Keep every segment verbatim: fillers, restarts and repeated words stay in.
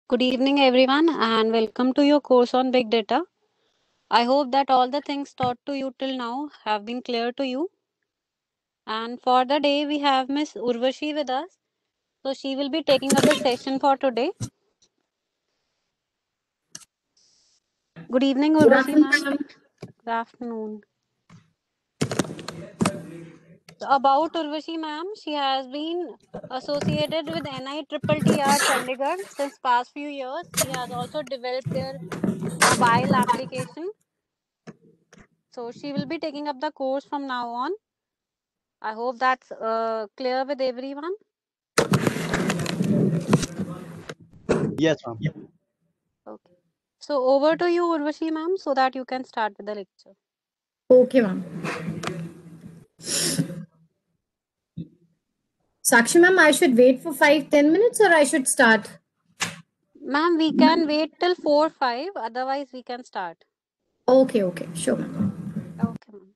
Good evening, everyone, and welcome to your course on Big Data. I hope that all the things taught to you till now have been clear to you. And for the day, we have Miss Urvashi with us. So she will be taking up the session for today. Good evening, Urvashi ma'am. Good afternoon. So about Urvashi ma'am, she has been associated with N I T T T R Chandigarh since past few years. She has also developed their mobile application. So she will be taking up the course from now on. I hope that's uh, clear with everyone. Yes, ma'am. Okay. So over to you, Urvashi ma'am, so that you can start with the lecture. Okay, ma'am. Sakshi ma'am, I should wait for five, ten minutes or I should start? Ma'am, we can wait till four five. Otherwise, we can start. Okay, okay. Sure, ma'am. Okay, ma'am.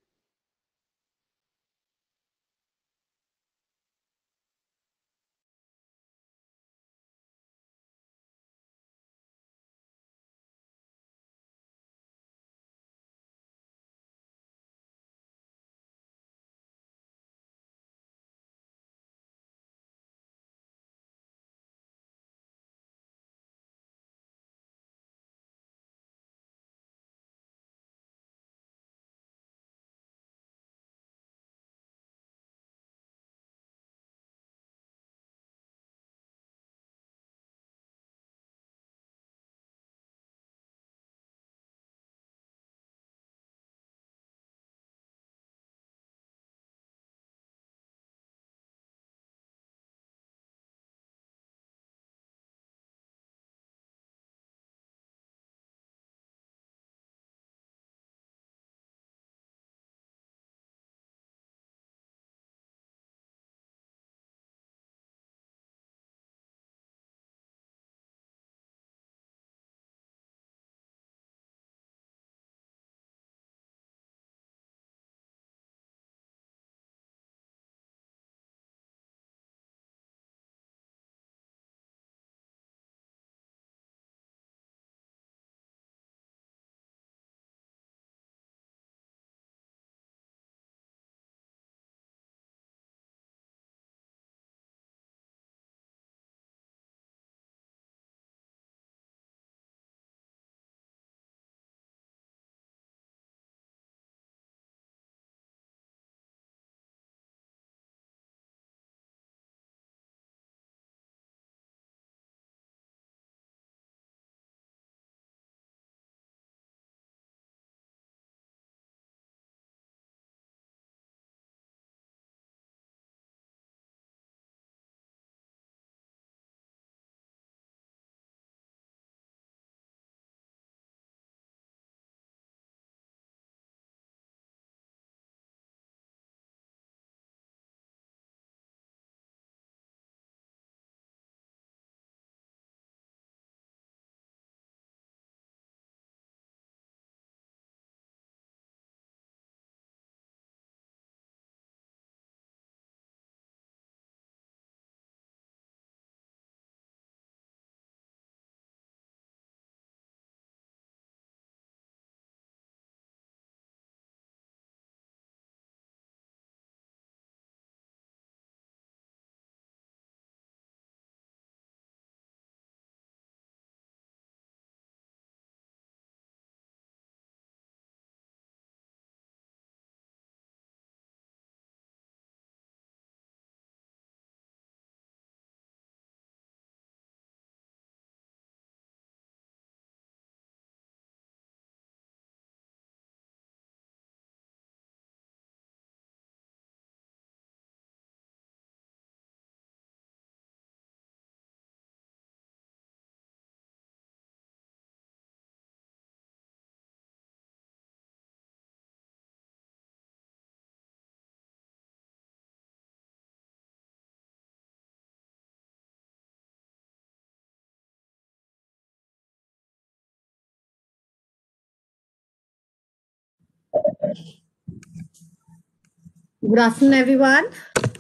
Good afternoon, everyone.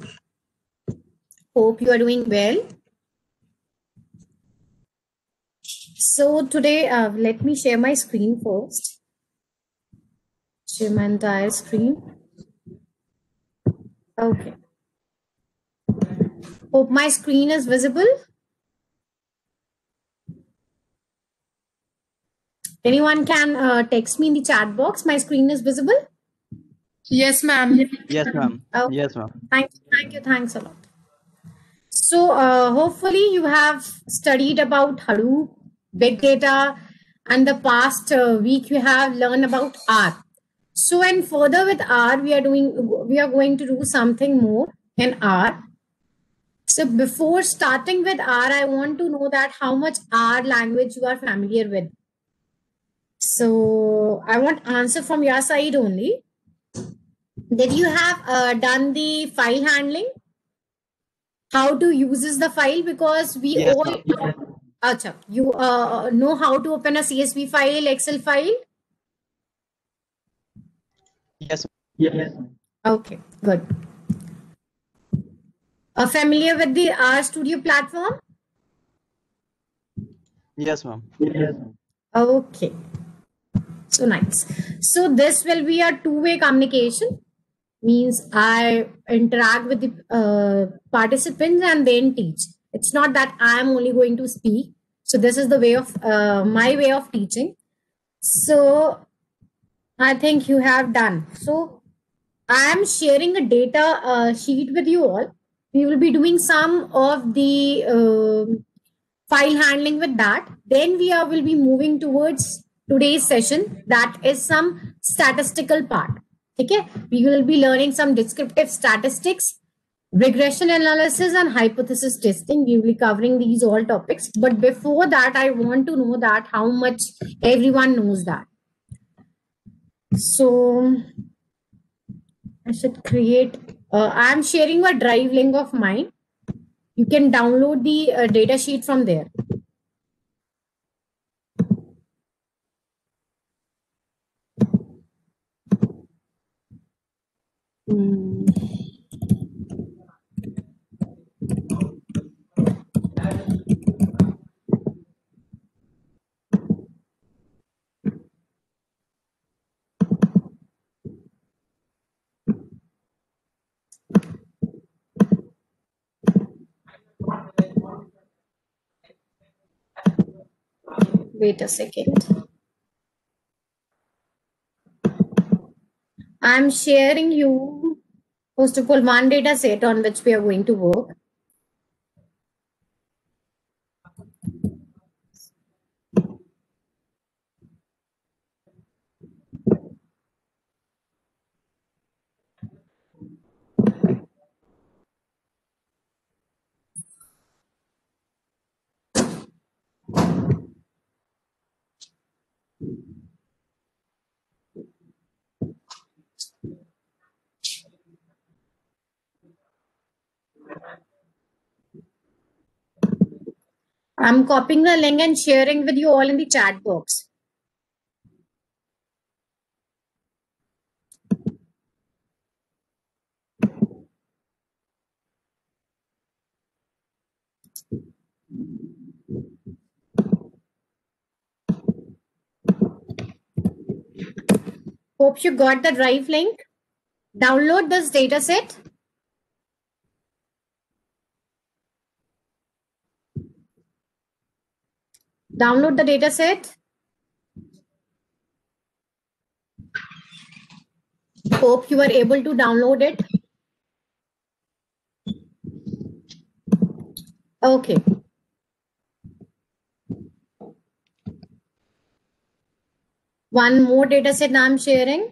Hope you are doing well. So today, uh, let me share my screen first. Share my entire screen. Okay. Hope my screen is visible. Anyone can uh, text me in the chat box. My screen is visible. Yes, ma'am. Yes, ma'am. Okay. Yes, ma'am. Thank you. Thank you. Thanks a lot. So uh, hopefully you have studied about Hadoop, big data, and the past uh, week you have learned about R. So and further with R, we are doing we are going to do something more in R. So before starting with R, I want to know that how much R language you are familiar with. So I want answer from your side only. Did you have uh, done the file handling? How to uses the file? Because we Yes, all, ma'am. Acha, you uh, know how to open a C S V file, Excel file? Yes. Yes. Okay, good. Uh, familiar with the R Studio platform? Yes, ma'am. Yes. Okay, so nice. So this will be a two-way communication. Means I interact with the uh, participants and then teach. It's not that I'm only going to speak. So this is the way of uh, my way of teaching. So I think you have done. So I am sharing a data uh, sheet with you all. We will be doing some of the uh, file handling with that. Then we are will be moving towards today's session. That is some statistical part. Okay, we will be learning some descriptive statistics, regression analysis, and hypothesis testing. We will be covering these all topics. But before that, I want to know that how much everyone knows that. So I should create. Uh, I am sharing a drive link of mine. You can download the uh, data sheet from there. Hmm. Wait a second. I'm sharing you, first of all, one data set on which we are going to work. I'm copying the link and sharing with you all in the chat box. Hope you got the drive link. Download this data set. Download the data set. Hope you are able to download it. Okay. One more data set I'm sharing.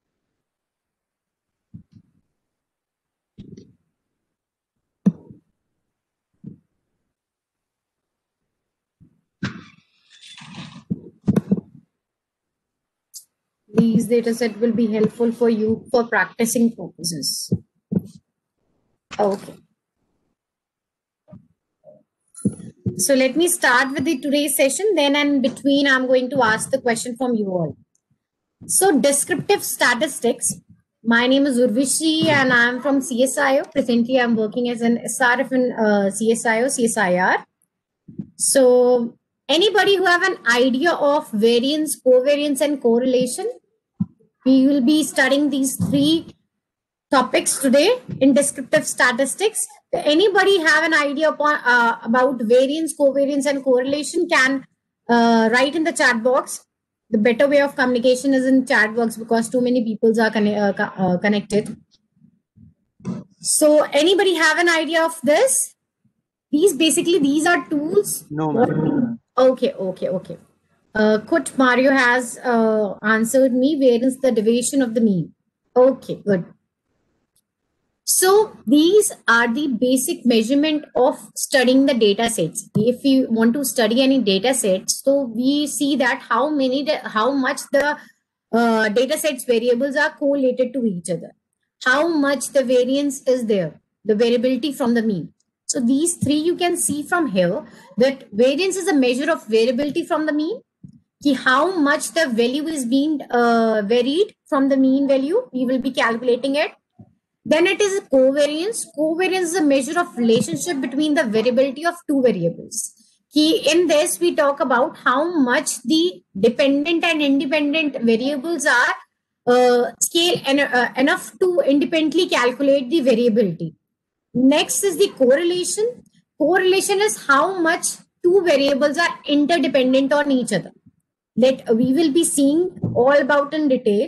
These data set will be helpful for you for practicing purposes. Okay. So let me start with the today's session. Then in between, I'm going to ask the question from you all. So descriptive statistics. My name is Urvishi and I'm from C S I O. Presently, I'm working as an S R F in uh, C S I O, C S I R. So Anybody who have an idea of variance, covariance, and correlation? We will be studying these three topics today in descriptive statistics. Anybody have an idea upon, uh, about variance, covariance, and correlation can uh, write in the chat box. The better way of communication is in chat box because too many people are conne uh, co uh, connected. So anybody have an idea of this? These basically, these are tools. No, ma'am. Okay, okay, okay. Uh, Kut Mario has uh, answered me. Where is the deviation of the mean? Okay, good. So these are the basic measurement of studying the data sets. If you want to study any data sets, so we see that how many, how much the uh, data sets variables are correlated to each other. How much the variance is there, the variability from the mean. So these three you can see from here that variance is a measure of variability from the mean. Ki how much the value is being uh, varied from the mean value, we will be calculating it. Then it is covariance. Covariance is a measure of relationship between the variability of two variables. Ki in this, we talk about how much the dependent and independent variables are uh, scale en uh, enough to independently calculate the variability. Next is the correlation. Correlation is how much two variables are interdependent on each other. That we will be seeing all about in detail.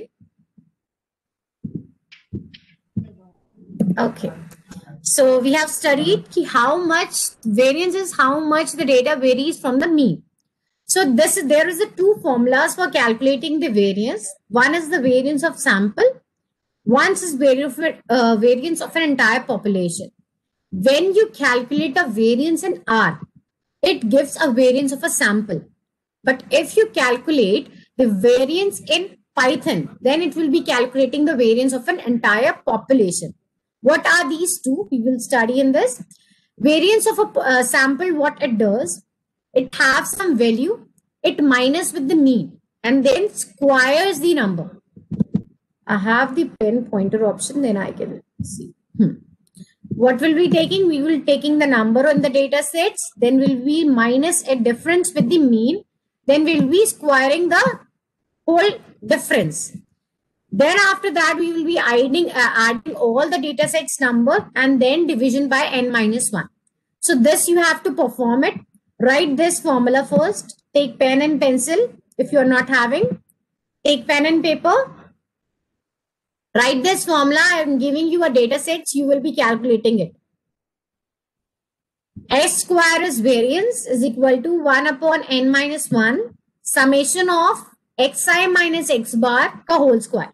Okay. So we have studied how much variance is how much the data varies from the mean. So this there is a two formulas for calculating the variance. One is the variance of sample. One is variance of, uh, variance of an entire population. When you calculate a variance in R, it gives a variance of a sample. But if you calculate the variance in Python, then it will be calculating the variance of an entire population. What are these two? We will study in this. Variance of a uh, sample, what it does, it has some value, it minus with the mean, and then squares the number. I have the pen pointer option, then I can see. Hmm. What will be taking? We will taking the number on the data sets, then will be minus a difference with the mean, then we'll be squaring the whole difference. Then after that, we will be adding, uh, adding all the data sets number and then division by n minus one. So this you have to perform it. Write this formula first. Take pen and pencil. If you are not having, take pen and paper. Write this formula. I am giving you a data set. You will be calculating it. S square is variance is equal to one upon n minus one summation of xi minus x bar ka whole square.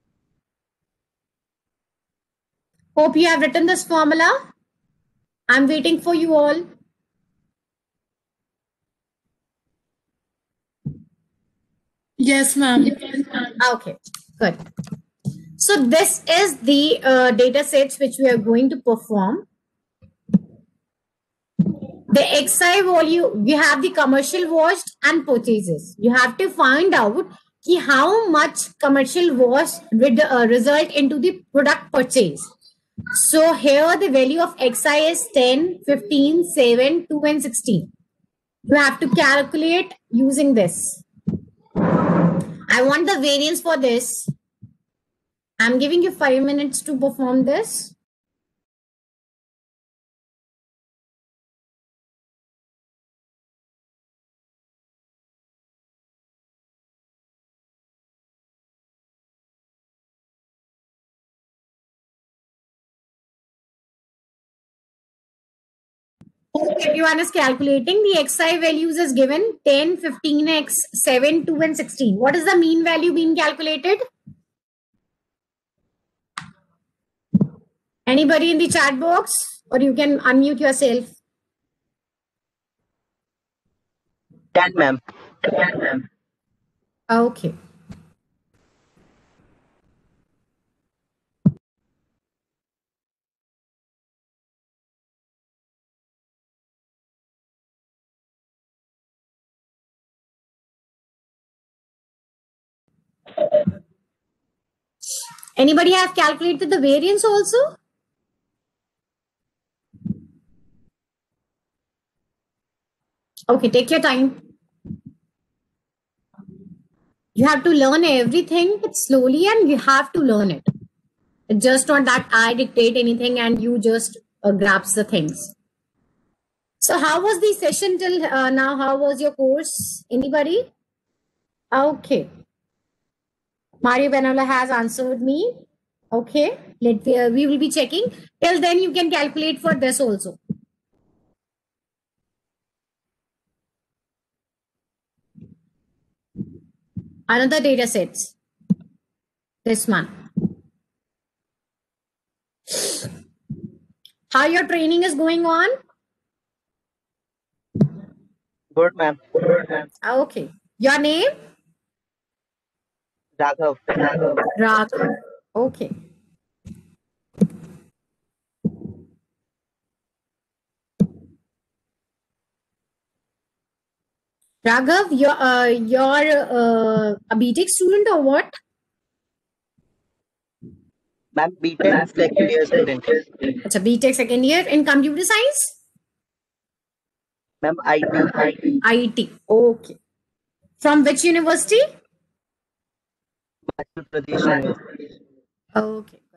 Hope you have written this formula. I'm waiting for you all. Yes, ma'am. Okay, good. So this is the uh, data sets which we are going to perform. The xi value, we have the commercial washed and purchases. You have to find out ki how much commercial wash would uh, result into the product purchase. So here the value of xi is ten, fifteen, seven, two and sixteen. You have to calculate using this. I want the variance for this. I'm giving you five minutes to perform this. Everyone is calculating. The xi values is given ten, fifteen x, seven, two and sixteen. What is the mean value being calculated? Anybody in the chat box, or you can unmute yourself. ten, ma'am. ten, ma'am. Okay. Anybody have calculated the variance also? Okay, take your time. You have to learn everything slowly and you have to learn it. It's just not that I dictate anything and you just uh, grasp the things. So how was the session till uh, now? How was your course? Anybody? Okay. Mario Benola has answered me. Okay. Let uh, we will be checking. Till then you can calculate for this also. Another data sets. This one. How your training is going on? Good, ma'am. Good, ma'am. Okay. Your name? Raghav. Raghav. Raghav. Okay. Raghav, you're, uh, you're uh, a B Tech student or what? Ma'am, B Tech second year student. It's a B Tech second year in computer science? Ma'am, I T. I T. Okay. From which university? Himachal Pradesh University. Okay. Good.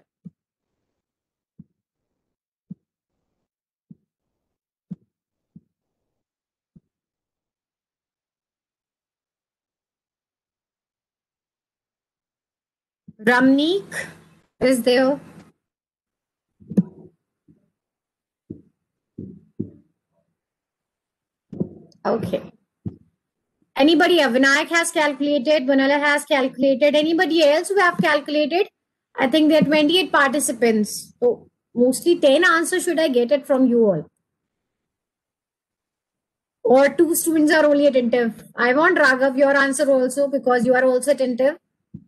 Ramneek is there. Okay. Anybody? Vinayak has calculated. Vanilla has calculated. Anybody else who have calculated? I think there are twenty-eight participants. So mostly ten answers should I get it from you all. Or two students are only attentive. I want Raghav your answer also because you are also attentive.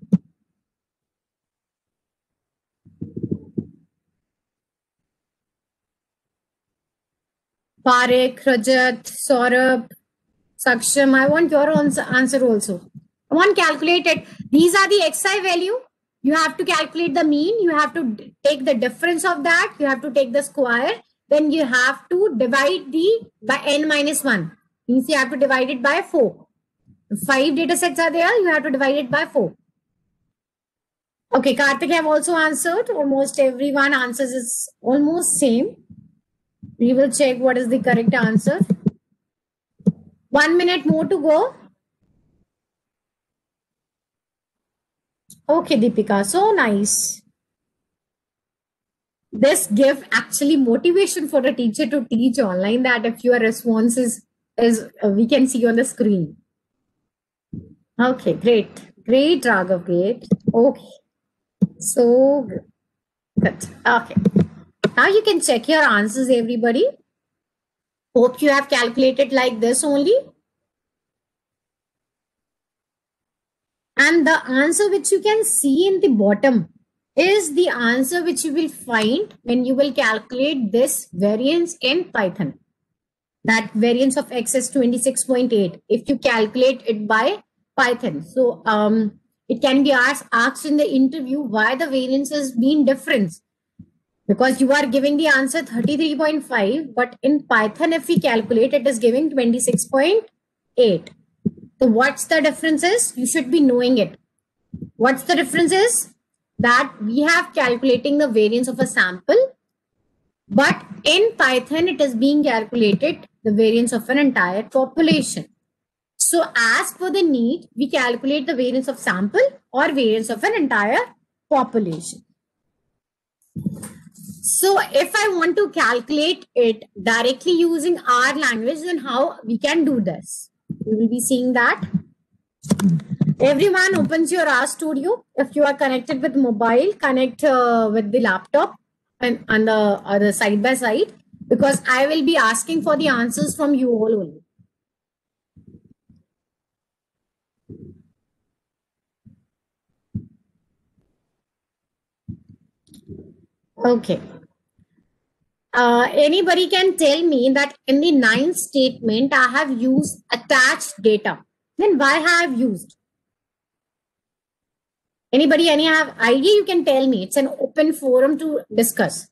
Parekh, Rajat, Saurabh, Saksham, I want your answer also. I want calculated. These are the xi value. You have to calculate the mean. You have to take the difference of that. You have to take the square. Then you have to divide the by n minus one. Means you have to divide it by four. Five data sets are there. You have to divide it by four. Okay, Karthik have also answered. Almost everyone answers is almost same. We will check what is the correct answer. One minute more to go. Okay, Deepika, so nice. This give actually motivation for a teacher to teach online, that if your response is, is uh, we can see on the screen. Okay, great. Great, Raghav, great. Okay. So good. Okay. Now you can check your answers, everybody. Hope you have calculated like this only. And the answer which you can see in the bottom is the answer which you will find when you will calculate this variance in Python. That variance of x is twenty-six point eight. If you calculate it by Python. So um, it can be asked, asked in the interview why the variance has been different. Because you are giving the answer thirty-three point five, but in Python, if we calculate, it is giving twenty-six point eight. So what's the difference is? You should be knowing it. What's the difference is? That we have calculating the variance of a sample, but in Python, it is being calculated the variance of an entire population. So as per the need, we calculate the variance of sample or variance of an entire population. So if I want to calculate it directly using our language, then how we can do this? We will be seeing that. Everyone opens your R Studio. If you are connected with mobile, connect uh, with the laptop and on the other side by side, because I will be asking for the answers from you all only. Okay. Uh, anybody can tell me that in the ninth statement, I have used attached data. Then why I have used? Anybody, any have idea? You can tell me. It's an open forum to discuss.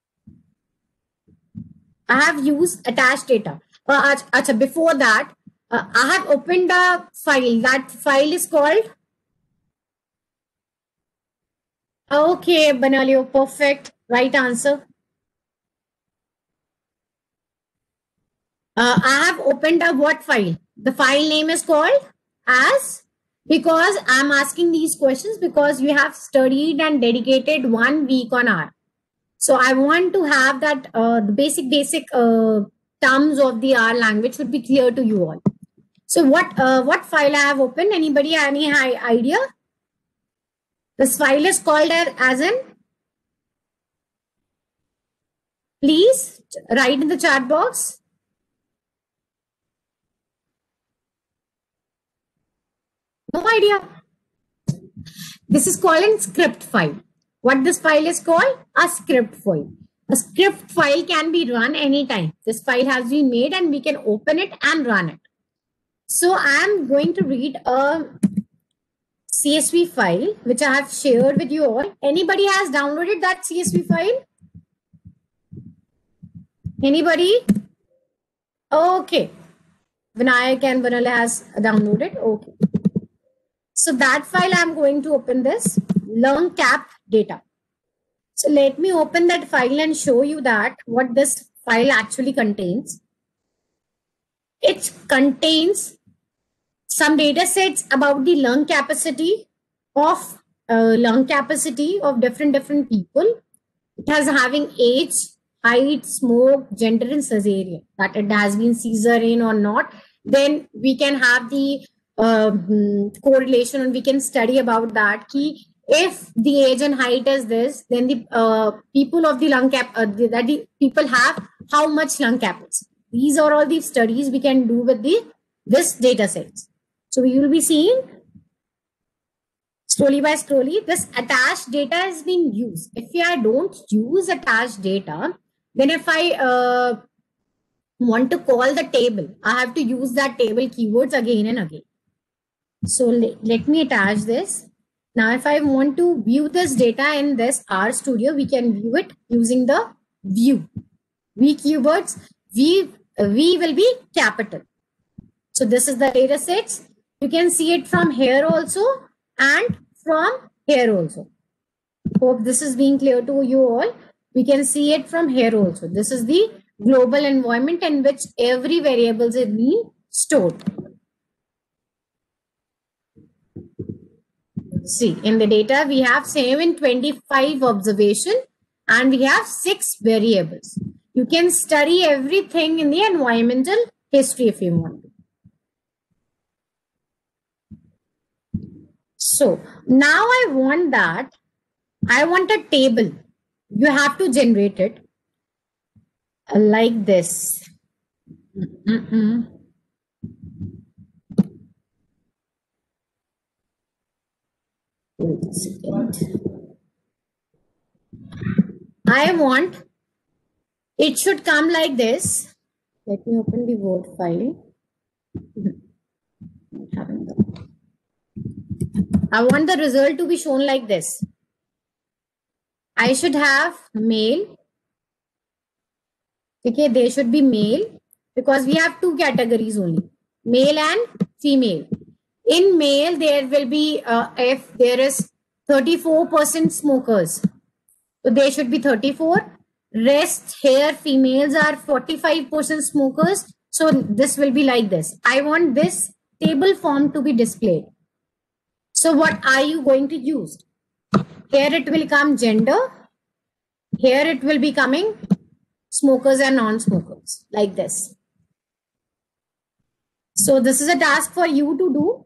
I have used attached data. Uh, achha, before that, Uh, I have opened a file. That file is called. Okay, Banalio, perfect. Right answer. Uh, I have opened a what file? The file name is called as, because I'm asking these questions because you have studied and dedicated one week on R. So I want to have that uh, the basic basic uh, terms of the R language should be clear to you all. So what uh, what file I have opened? Anybody have any idea? This file is called as in. Please write in the chat box. No idea. This is called a script file. What this file is called? A script file. A script file can be run anytime. This file has been made and we can open it and run it. So I am going to read a C S V file which I have shared with you all. Anybody has downloaded that C S V file? Anybody? Okay. Vinayak and Vanilla has downloaded. Okay. So that file I'm going to open this LearnCap data. So let me open that file and show you that what this file actually contains. It contains some data sets about the lung capacity of uh, lung capacity of different different people. It has having age, height, smoke, gender, and cesarean. That it has been cesarean or not. Then we can have the uh, correlation and we can study about that. Key, if the age and height is this, then the uh, people of the lung cap uh, the, that the people have how much lung capacity. These are all the studies we can do with the this data sets. So we will be seeing slowly by slowly this attached data is being used. If I don't use attached data, then if I uh, want to call the table, I have to use that table keywords again and again. So let, let me attach this. Now, if I want to view this data in this RStudio, we can view it using the view. V keywords, V, V will be capital. So this is the data sets. You can see it from here also and from here also. Hope this is being clear to you all. We can see it from here also. This is the global environment in which every variable is being stored. See, in the data, we have seven twenty-five observation and we have six variables. You can study everything in the environmental history if you want to. So now I want that, I want a table. You have to generate it like this. Mm-mm. Wait a second. I want, it should come like this. Let me open the Word file. I want the result to be shown like this. I should have male. Okay, they should be male because we have two categories only, male and female. In male, there will be, uh, if there is thirty-four percent smokers, so they should be thirty-four. Rest here, females are forty-five percent smokers. So this will be like this. I want this table form to be displayed. So what are you going to use? Here it will come gender. Here it will be coming smokers and non-smokers like this. So this is a task for you to do.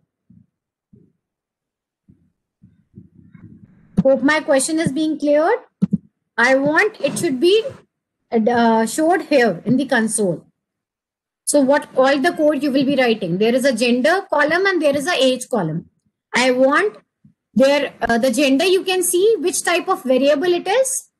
Hope my question is being cleared. I want it should be uh, showed here in the console. So what all the code you will be writing? There is a gender column and there is a age column. I want there uh, the gender, you can see which type of variable it is.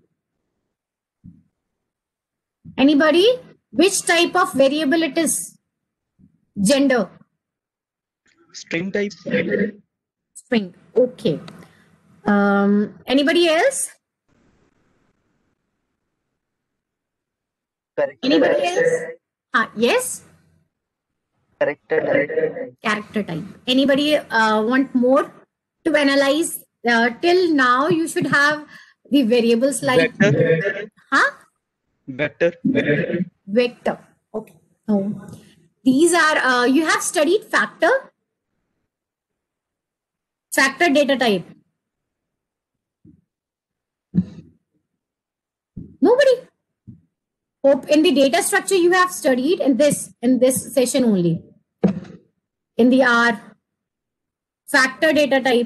Anybody? Which type of variable it is? Gender. String type. String. Okay. Um, anybody else? Correct. Anybody else? Uh, yes? Character type. Character type. Anybody uh, want more to analyze? Uh, till now, you should have the variables like Vector. huh? Vector. Vector. Okay. No. These are uh, you have studied factor. Factor data type. Nobody. Hope in the data structure you have studied in this in this session only. In the R factor data type.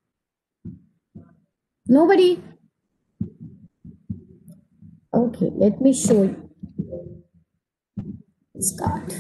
Nobody. Okay, let me show you. Start.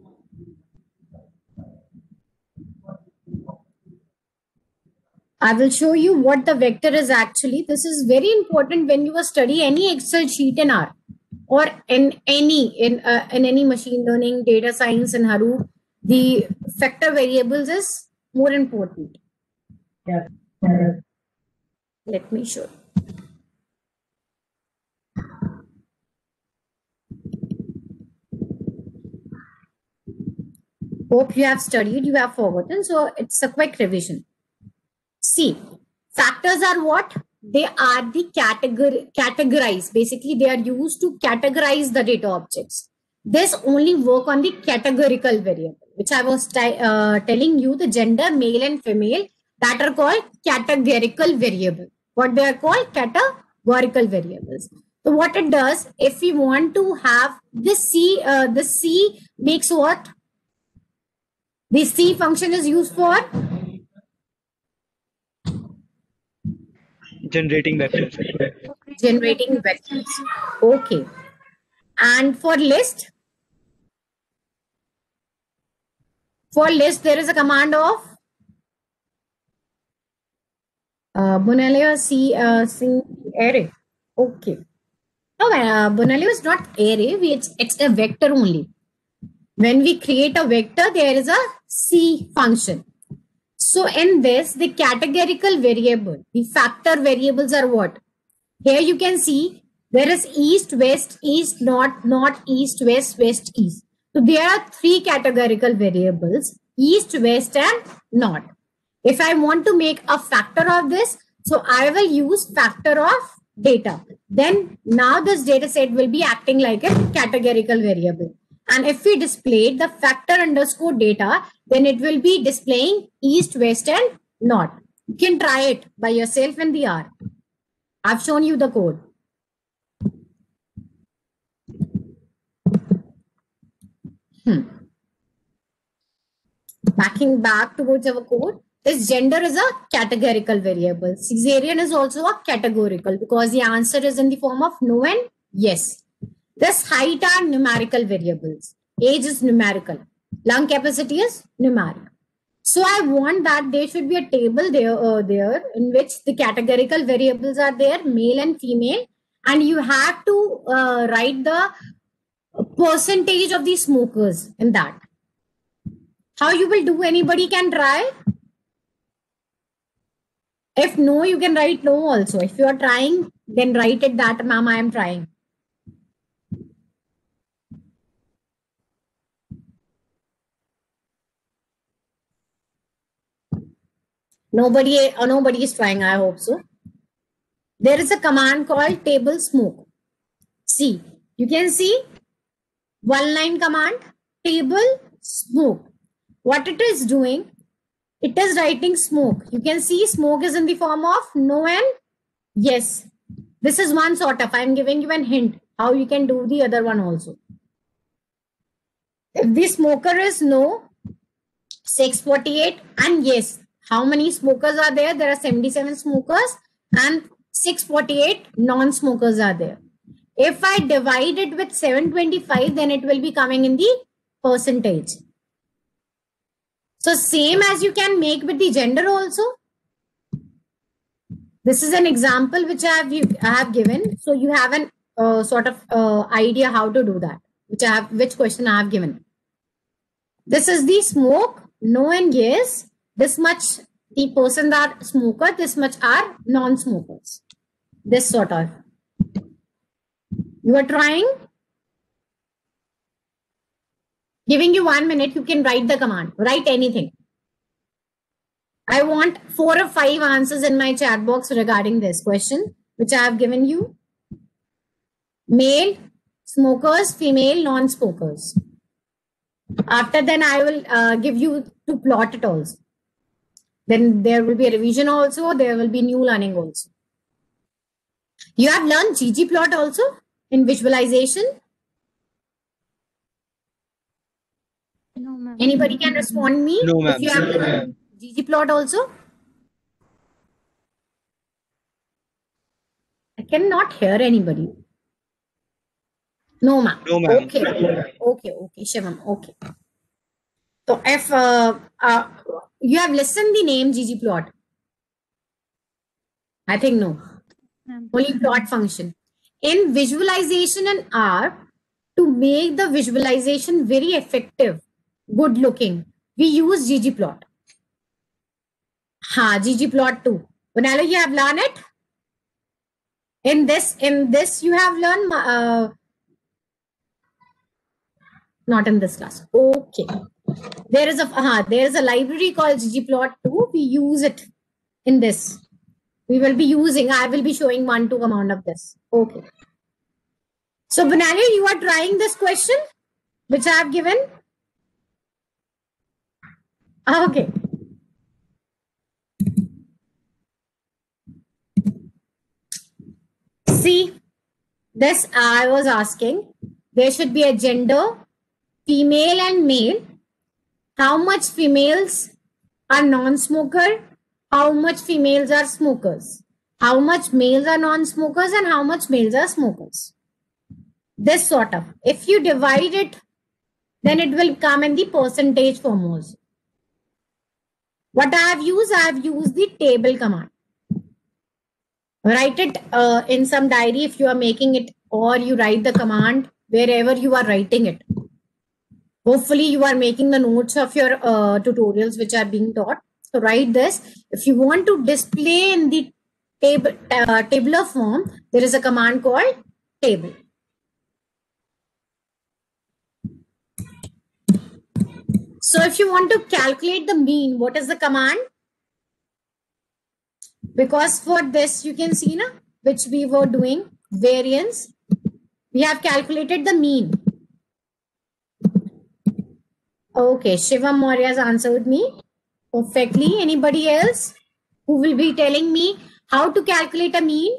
I will show you what the vector is actually. This is very important when you study any Excel sheet in R or in any in uh, in any machine learning, data science, and Hadoop. The factor variables is more important. Yeah. Let me show. Hope you have studied, you have forgotten. So it's a quick revision. See, factors are what? They are the category categorize. Basically, they are used to categorize the data objects. This only work on the categorical variable, which I was uh, telling you, the gender, male and female, that are called categorical variable. What they are called? Categorical variables. So what it does, if we want to have this C, uh, the C makes what? The C function is used for Generating vectors. generating vectors. Okay. And for list, for list, there is a command of uh, Bonellia C, uh, C array. Okay. No, uh, Bonellia is not array. We, it's, it's a vector only. When we create a vector, there is a C function. So in this, the categorical variable, the factor variables are what? Here you can see there is east, west, east, north, north, east, west, west, east. So there are three categorical variables, east, west, and north. If I want to make a factor of this, so I will use factor of data. Then now this data set will be acting like a categorical variable. And if we display the factor underscore data, then it will be displaying east, west, and north. You can try it by yourself in the R. I've shown you the code. Hmm. Backing back towards our code, this gender is a categorical variable. Caesarean is also a categorical because the answer is in the form of no and yes. This height are numerical variables. Age is numerical. Lung capacity is numerical. So I want that there should be a table there, uh, there in which the categorical variables are there, male and female, and you have to uh, write the percentage of the smokers in that. How you will do? Anybody can try. If no, you can write no also. If you are trying, then write it that, ma'am, I am trying. Nobody, or nobody is trying, I hope so. There is a command called table smoke. See, you can see one line command, table smoke. What it is doing, it is writing smoke. You can see smoke is in the form of no and yes. This is one sort of, I am giving you an hint how you can do the other one also. If the smoker is no, six forty-eight and yes. How many smokers are there? There are seventy-seven smokers and six forty-eight non-smokers are there. If I divide it with seven twenty-five, then it will be coming in the percentage. So same as you can make with the gender also. This is an example which I have, I have given. So you have an uh, sort of uh, idea how to do that, which I have, which question I have given. This is the smoke, no and yes. This much the persons are smoker, this much are non-smokers. This sort of. You are trying? Giving you one minute, you can write the command. Write anything. I want four or five answers in my chat box regarding this question, which I have given you. Male, smokers, female, non-smokers. After then, I will uh, give you to plot it also. Then there will be a revision also. There will be new learning also. You have learned ggplot also in visualization. No, ma'am. Anybody can respond me No, if ma'am. you have learned ggplot also. I cannot hear anybody. No, ma'am. No, ma'am. Okay, okay, okay, Shivam. Okay. So if uh, uh, you have listened the name ggplot, I think no. Ma'am. Only plot function. In visualization and R, to make the visualization very effective, good looking, we use ggplot. Ha, ggplot too. Vanilla, you have learned it? In this, in this you have learned, uh, not in this class. Okay. There is a, uh, there is a library called ggplot too. We use it in this. We will be using, I will be showing one to command of this. Okay. So, Banali, you are trying this question, which I have given. Okay. See, this I was asking. There should be a gender, female and male. How much females are non-smoker? How much females are smokers? How much males are non-smokers and how much males are smokers? This sort of. If you divide it, then it will come in the percentage form also. What I have used, I have used the table command. Write it uh, in some diary if you are making it, or you write the command wherever you are writing it. Hopefully you are making the notes of your uh, tutorials which are being taught. So write this. If you want to display in the table uh, tabular form, there is a command called table. So if you want to calculate the mean, what is the command? Because for this, you can see, na, which we were doing, variance. We have calculated the mean. Okay, Shivam Maurya has answered me perfectly. Anybody else who will be telling me how to calculate a mean?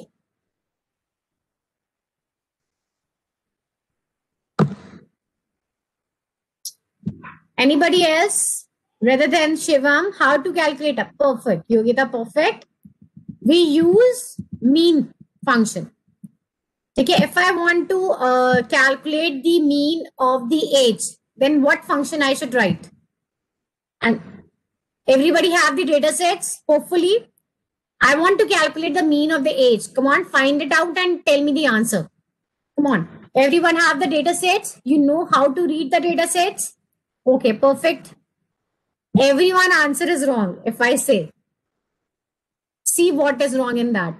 Anybody else rather than Shivam, how to calculate a perfect? Yogita, perfect. We use mean function. Okay, if I want to uh, calculate the mean of the age, then what function I should write? And everybody have the data sets, hopefully. I want to calculate the mean of the age. Come on, find it out and tell me the answer. Come on. Everyone have the data sets? You know how to read the data sets? Okay, perfect. Everyone answer is wrong if I say. See what is wrong in that.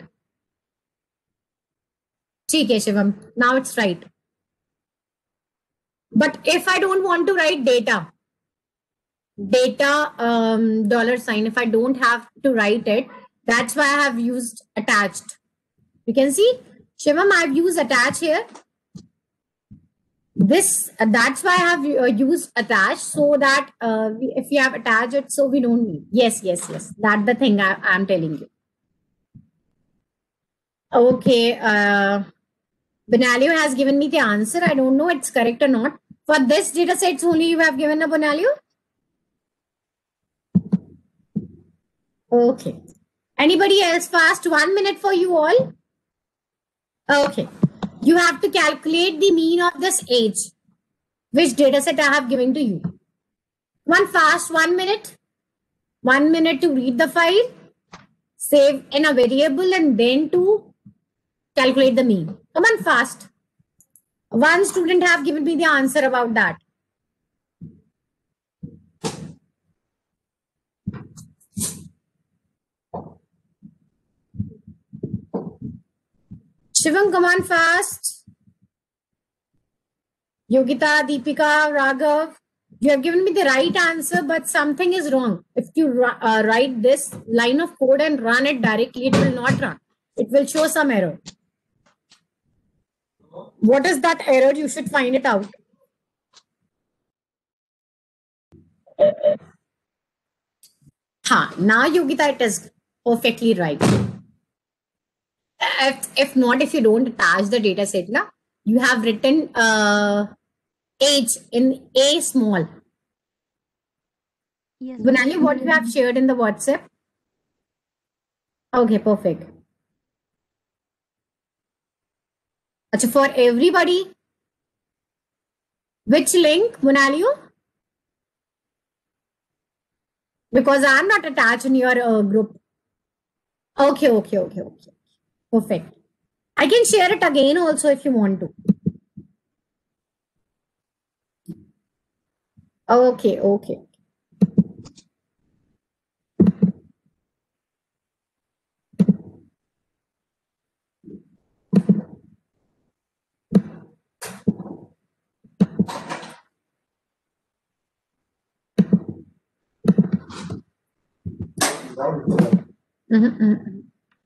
Okay, Shivam. Now it's right. But if I don't want to write data, data um, dollar sign, if I don't have to write it, that's why I have used attached. You can see, Shivam, I've used attach here. This, uh, that's why I have uh, used attach, so that uh, we, if you have attached it, so we don't need. Yes, yes, yes. That's the thing I am telling you. Okay. Uh, Benalio has given me the answer. I don't know it's correct or not. For this data sets only you have given a Benalio? Okay. Anybody else? Fast, one minute for you all. Okay. You have to calculate the mean of this age, which data set I have given to you. One fast, one minute. One minute to read the file, save in a variable, and then to calculate the mean. Come on, fast. One student have given me the answer about that. Shivam, come on fast. Yogita, Deepika, Raghav. You have given me the right answer, but something is wrong. If you uh, write this line of code and run it directly, it will not run. It will show some error. What is that error? You should find it out. Ha, now Yogita, it is perfectly right. If, if not, if you don't attach the data set, na, you have written uh, age in A small. Yes. Gunali, what you have shared in the WhatsApp? Okay, perfect. Achha, for everybody, which link, Munali? Because I'm not attached in your uh, group. Okay, okay, okay, okay. Perfect. I can share it again also if you want to. Okay, okay. Mhm, mhm.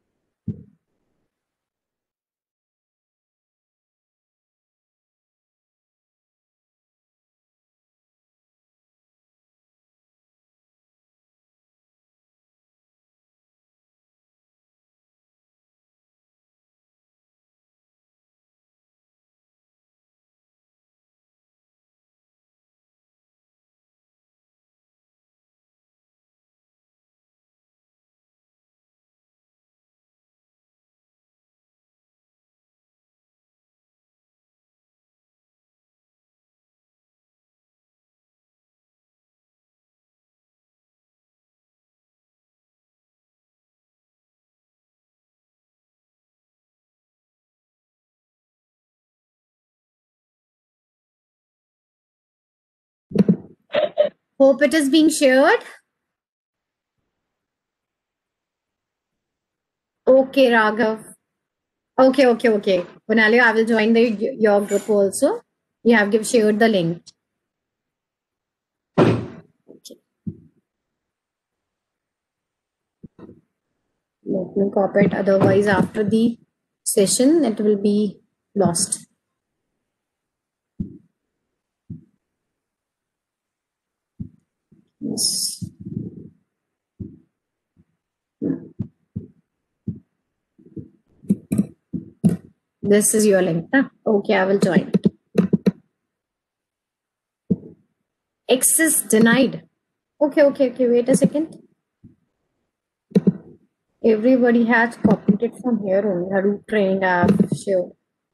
Hope it is being shared. Okay, Raghav. Okay, okay, okay. Vanali, I will join the your group also. You have give shared the link. Okay. Let me copy it. Otherwise, after the session, it will be lost. Yes. This is your link. Huh? Okay, I will join. Access denied. Okay, okay, okay. Wait a second. Everybody has copied it from here only. Hadoop training app, sure.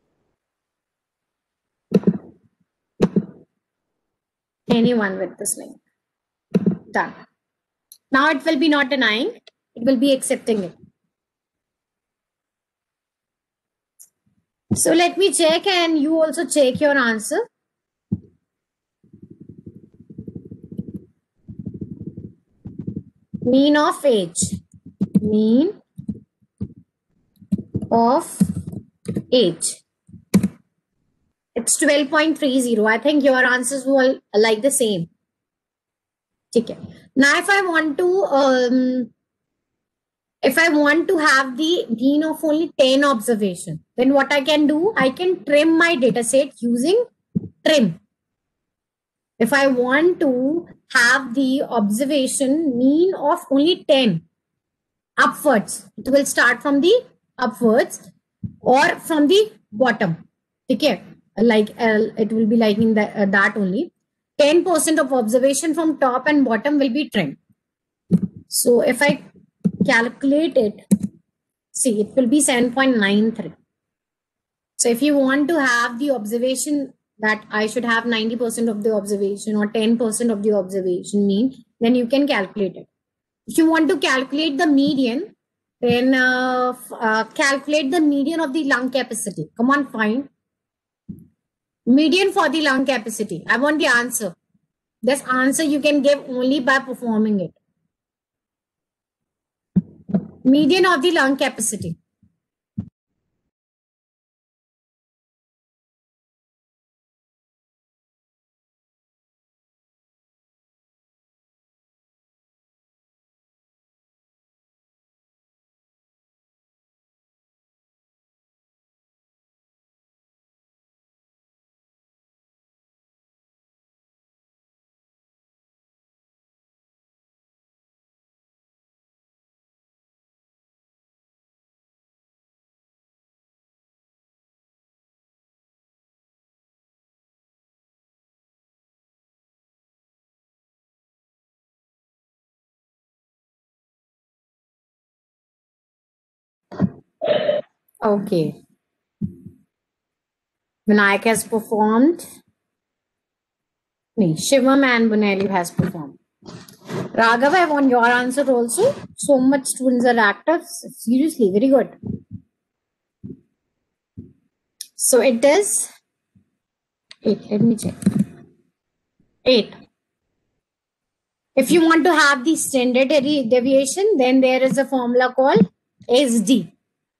Anyone with this link. Done. Now it will be not denying, it will be accepting it. So let me check and you also check your answer. Mean of age. Mean of age. It's twelve point three zero. I think your answers were like the same. Okay. Now if I want to um, if I want to have the mean of only ten observation, then what I can do, I can trim my data set using trim. If I want to have the observation mean of only ten upwards, it will start from the upwards or from the bottom. Okay, like uh, it will be like in that, uh, that only. ten percent of observation from top and bottom will be trimmed. So if I calculate it, see, it will be seven point nine three. So if you want to have the observation that I should have ninety percent of the observation or ten percent of the observation mean, then you can calculate it. If you want to calculate the median, then uh, uh, calculate the median of the lung capacity. Come on, find median for the lung capacity. I want the answer. This answer you can give only by performing it. Median of the lung capacity. Okay. Vinayak has performed. No, Shivam and Buneli has performed. Raghav, I want your answer also. So much students are active. Seriously, very good. So it is eight. Let me check. Eight. If you want to have the standard devi- deviation, then there is a formula called S D.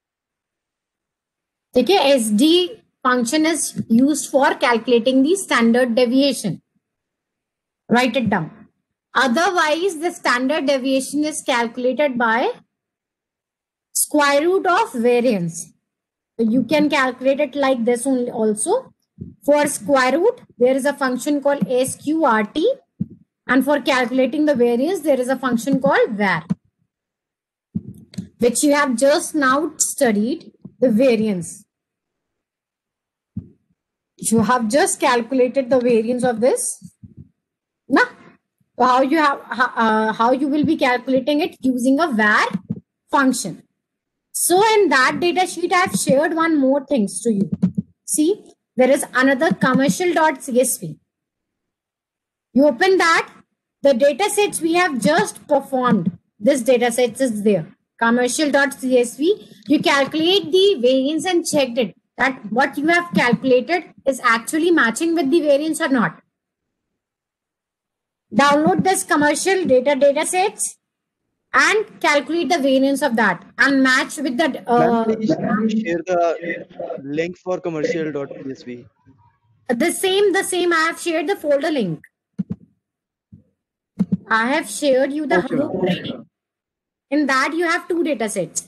Okay, S D function is used for calculating the standard deviation. Write it down. Otherwise, the standard deviation is calculated by square root of variance. So you can calculate it like this only also. For square root, there is a function called S Q R T. And for calculating the variance, there is a function called var, which you have just now studied, the variance. You have just calculated the variance of this. Nah? So how you have uh, how you will be calculating it using a var function. So in that data sheet, I have shared one more things to you. See, there is another commercial.csv. You open that, the data sets we have just performed. This data set is there. Commercial.csv. You calculate the variance and checked it that what you have calculated is actually matching with the variance or not. Download this commercial data data sets and calculate the variance of that and match with the uh, Ma'am, please share the link for commercial.csv. the same the same. I have shared the folder link. I have shared you the Okay, ma'am. Hadoop training. In that you have two data sets.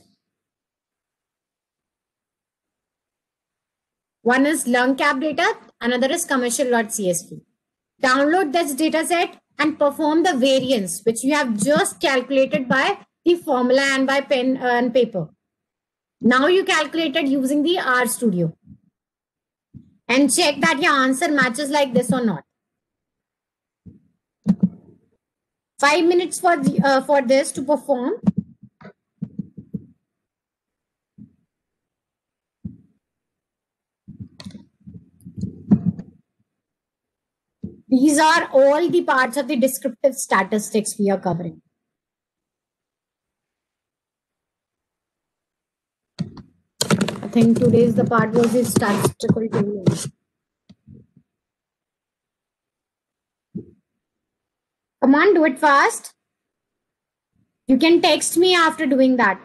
One is LearnCap data, another is commercial.csv. Download this data set and perform the variance which you have just calculated by the formula and by pen and paper. Now you calculated using the RStudio. And check that your answer matches like this or not. Five minutes for the, uh, for this to perform. These are all the parts of the descriptive statistics we are covering. I think today's the part was the statistical tool. Come on, do it fast. You can text me after doing that.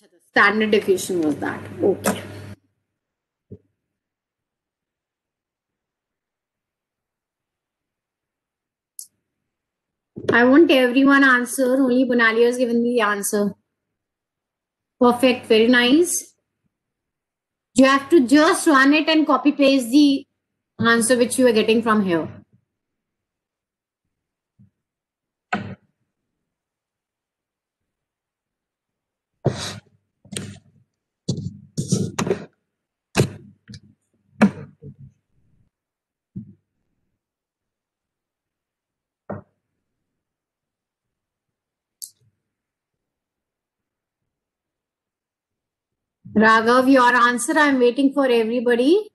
Standard deviation was that. Okay. I want everyone answer. Only Bonali has given me the answer. Perfect. Very nice. You have to just run it and copy paste the answer which you are getting from here. Raghav, your answer. I'm waiting for everybody.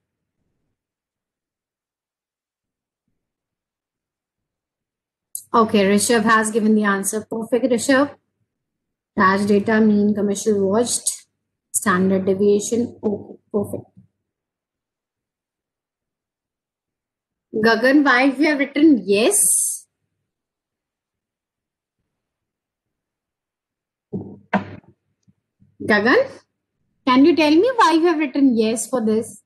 Okay, Rishabh has given the answer. Perfect, Rishabh. Dash data, mean, commercial watched, standard deviation. Okay, perfect. Gagan, why we have written yes? Gagan, can you tell me why you have written yes for this?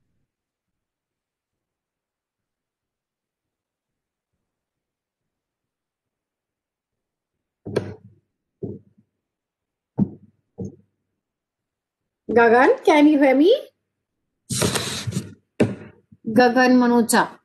Gagan, can you hear me? Gagan Manocha.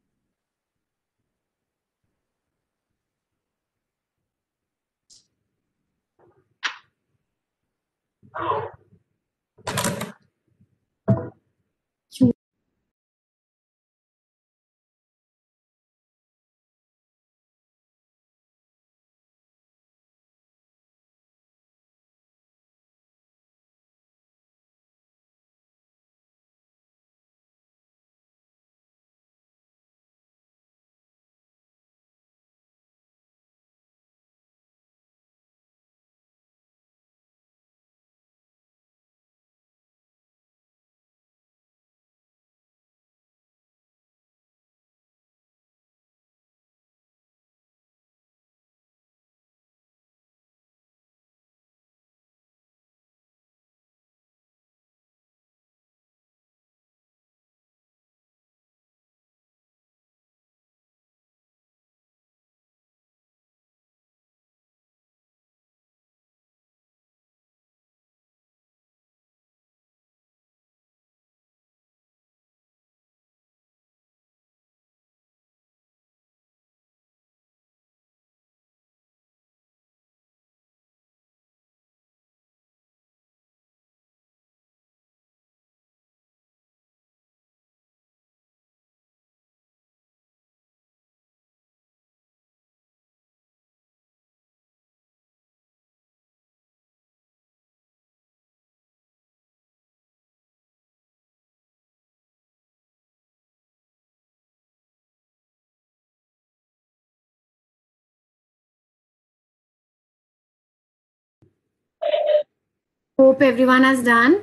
Hope everyone has done.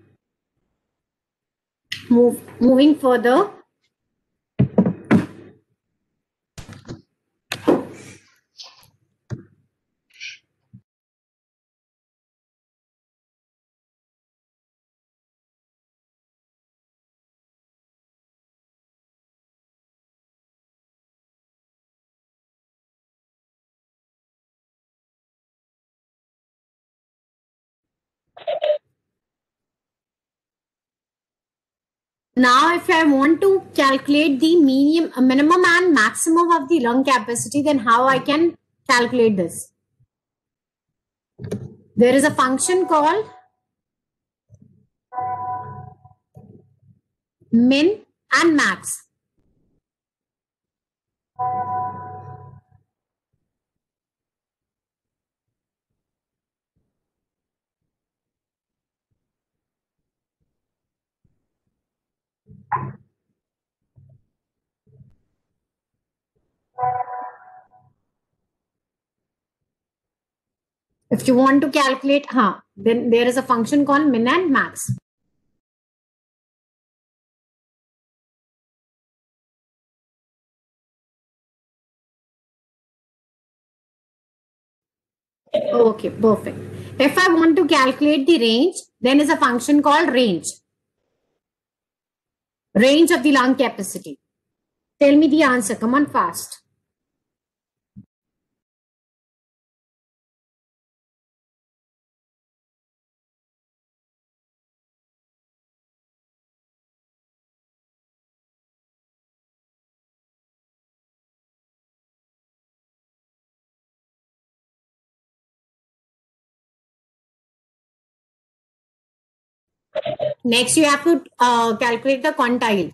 Move, moving further. Now, if I want to calculate the minimum, minimum and maximum of the lung capacity, then how I can calculate this? There is a function called min and max. If you want to calculate, huh, then there is a function called min and max. Okay, perfect. If I want to calculate the range, then is a function called range. Range of the lung capacity. Tell me the answer. Come on, fast. Next, you have to uh, calculate the quantile.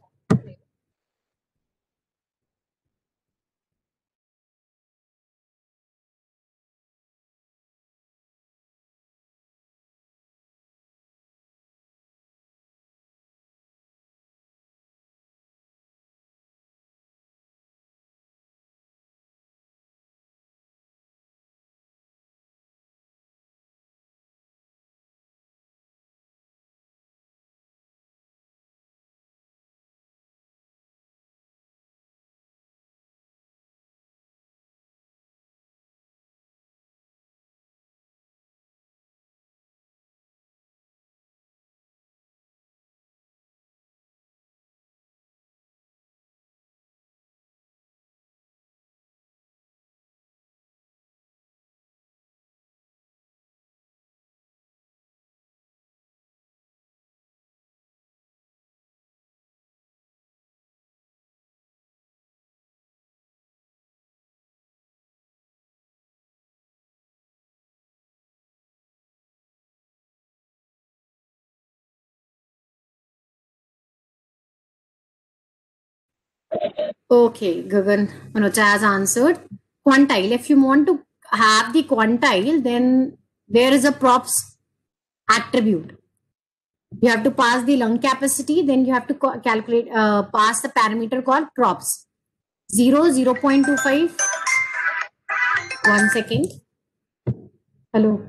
Okay, Gagan Manocha has answered. Quantile. If you want to have the quantile, then there is a props attribute. You have to pass the lung capacity, then you have to calculate, uh, pass the parameter called props. zero, zero point two five. One second. Hello.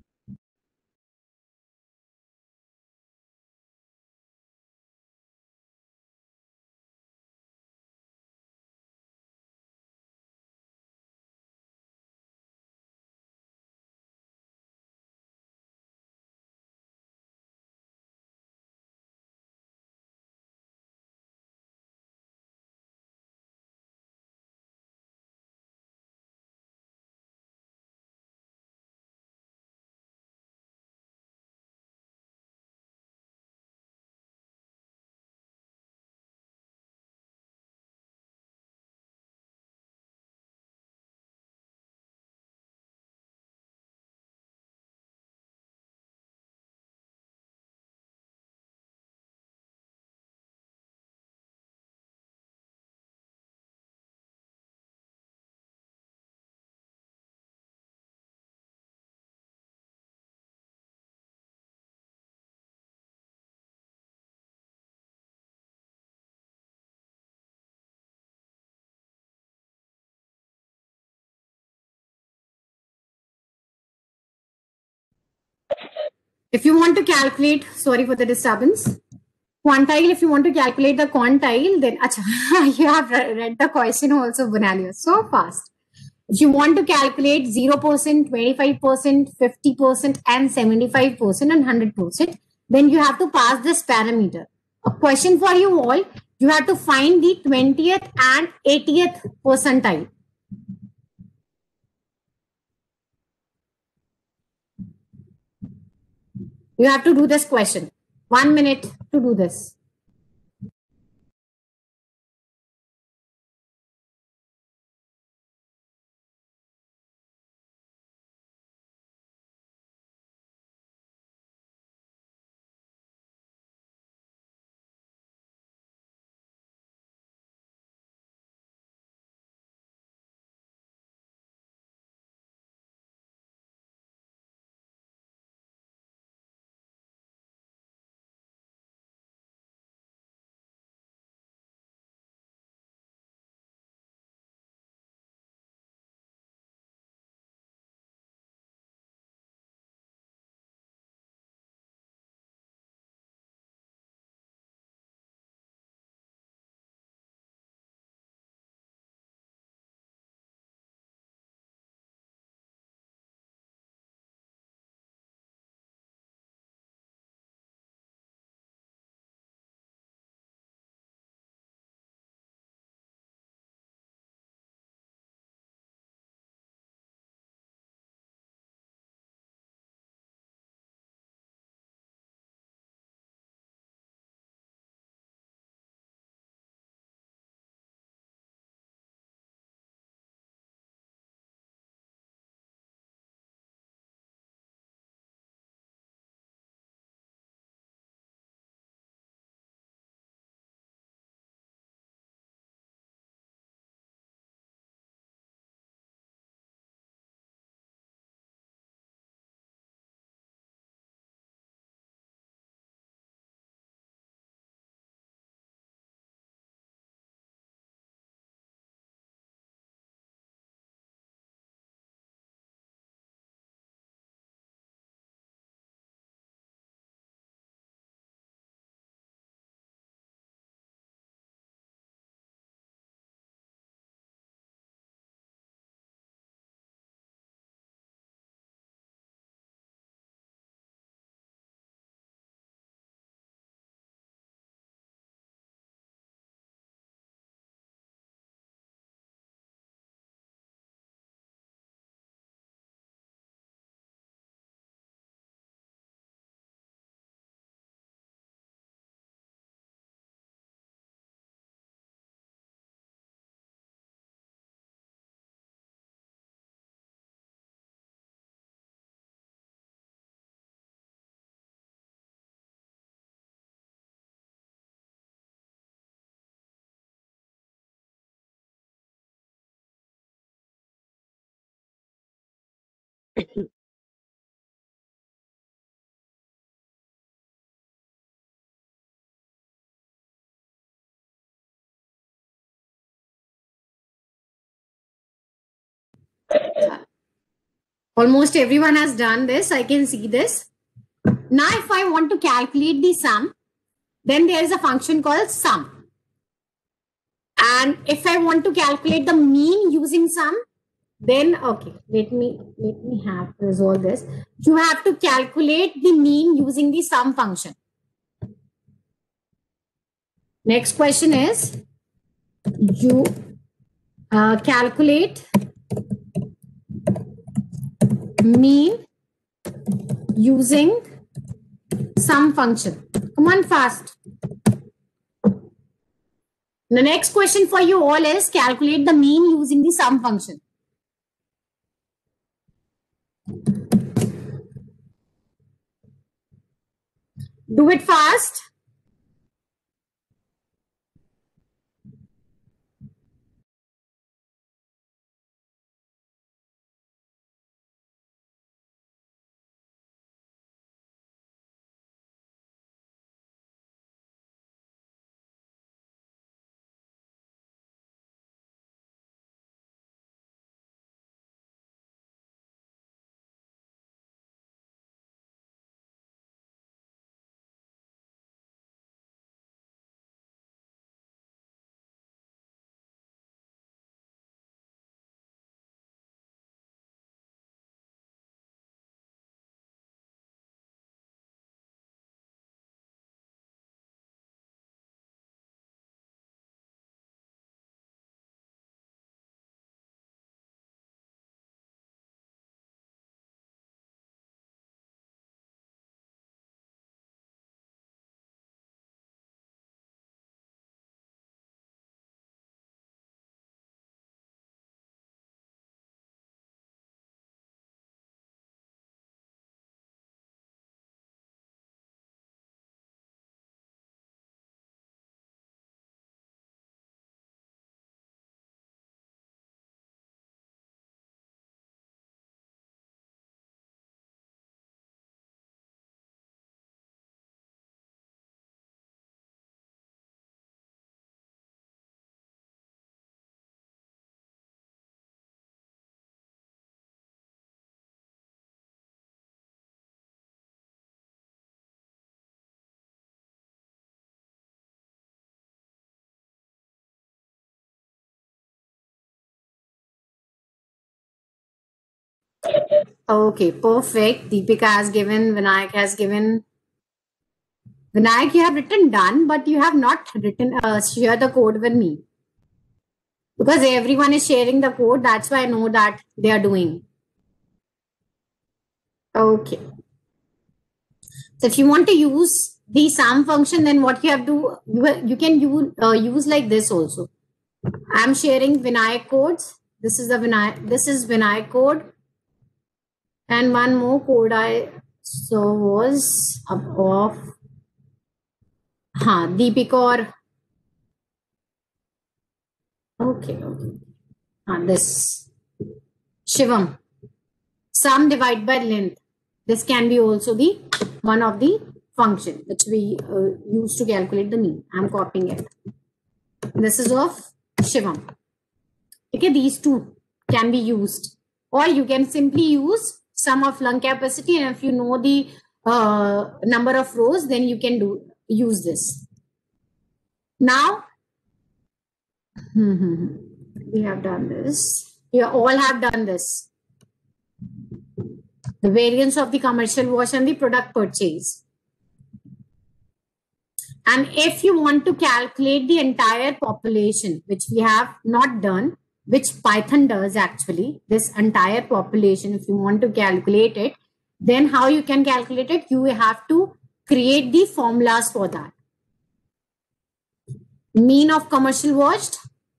If you want to calculate, sorry for the disturbance, quantile, if you want to calculate the quantile, then achha, you have read the question also, Bunalio, so fast. If you want to calculate zero percent, twenty-five percent, fifty percent, and seventy-five percent and one hundred percent, then you have to pass this parameter. A question for you all, you have to find the twentieth and eightieth percentile. You have to do this question. One minute to do this. Almost everyone has done this. I can see this. Now, if I want to calculate the sum, then there is a function called sum. And if I want to calculate the mean using sum, then okay, let me let me have resolve this. You have to calculate the mean using the sum function. Next question is you uh, calculate mean using sum function. Come on, fast. The next question for you all is calculate the mean using the sum function. Do it fast. Okay, perfect. Deepika has given, Vinayak has given. Vinayak, you have written done, but you have not written, uh, share the code with me. Because everyone is sharing the code, that's why I know that they are doing. Okay. So if you want to use the sum function, then what you have to, you, you can use, uh, use like this also. I'm sharing Vinayak codes. This is the Vinayak, this is Vinayak code. And one more code I saw was of हाँ Deepika or okay okay हाँ this Shivam sum divided by length. This can be also the one of the function which we uh, use to calculate the mean. I'm copying it. This is of Shivam. Okay, these two can be used, or you can simply use sum of lung capacity, and if you know the uh, number of rows, then you can do use this. Now we have done this. You all have done this. The variance of the commercial wash and the product purchase. And if you want to calculate the entire population, which we have not done, which Python does actually, this entire population, if you want to calculate it, then how you can calculate it? You have to create the formulas for that. Mean of commercial washed.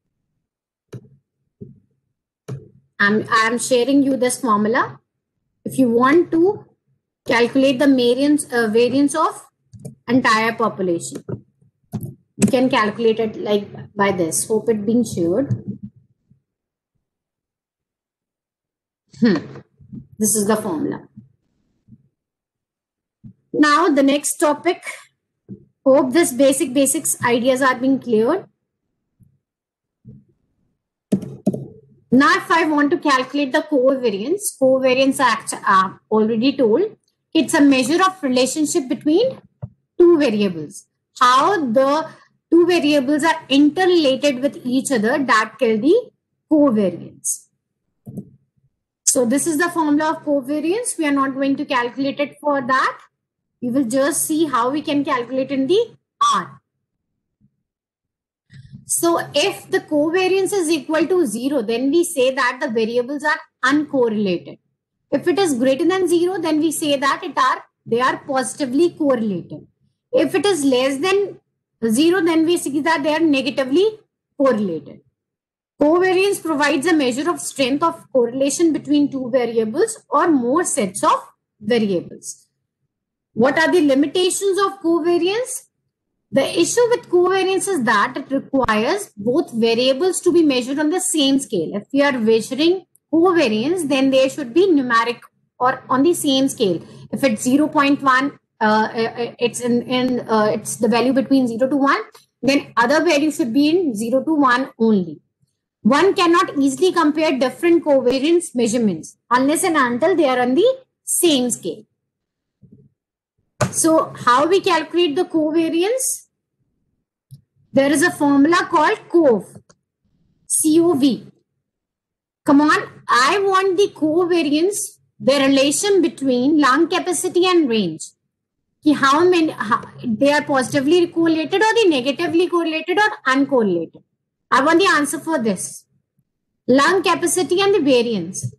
I'm, I'm sharing you this formula. If you want to calculate the variance, uh, variance of entire population, you can calculate it like by this. Hope it being shared. Hmm. This is the formula. Now the next topic. Hope this basic basics ideas are being cleared. Now, if I want to calculate the covariance, covariance are uh, already told. It's a measure of relationship between two variables. How the two variables are interrelated with each other, that can be covariance. So this is the formula of covariance. We are not going to calculate it for that. We will just see how we can calculate in the R. So if the covariance is equal to zero, then we say that the variables are uncorrelated. If it is greater than zero, then we say that it are they are positively correlated. If it is less than zero, then we see that they are negatively correlated. Covariance provides a measure of strength of correlation between two variables or more sets of variables. What are the limitations of covariance? The issue with covariance is that it requires both variables to be measured on the same scale. If we are measuring covariance, then they should be numeric or on the same scale. If it's zero point one, uh, it's in, in uh, it's the value between zero to one, then other value should be in zero to one only. One cannot easily compare different covariance measurements unless and until they are on the same scale. So how we calculate the covariance? There is a formula called COV. C O V. Come on, I want the covariance, the relation between lung capacity and range. How many how, they are positively correlated or the negatively correlated or uncorrelated. I want the answer for this. Lung capacity and the variance.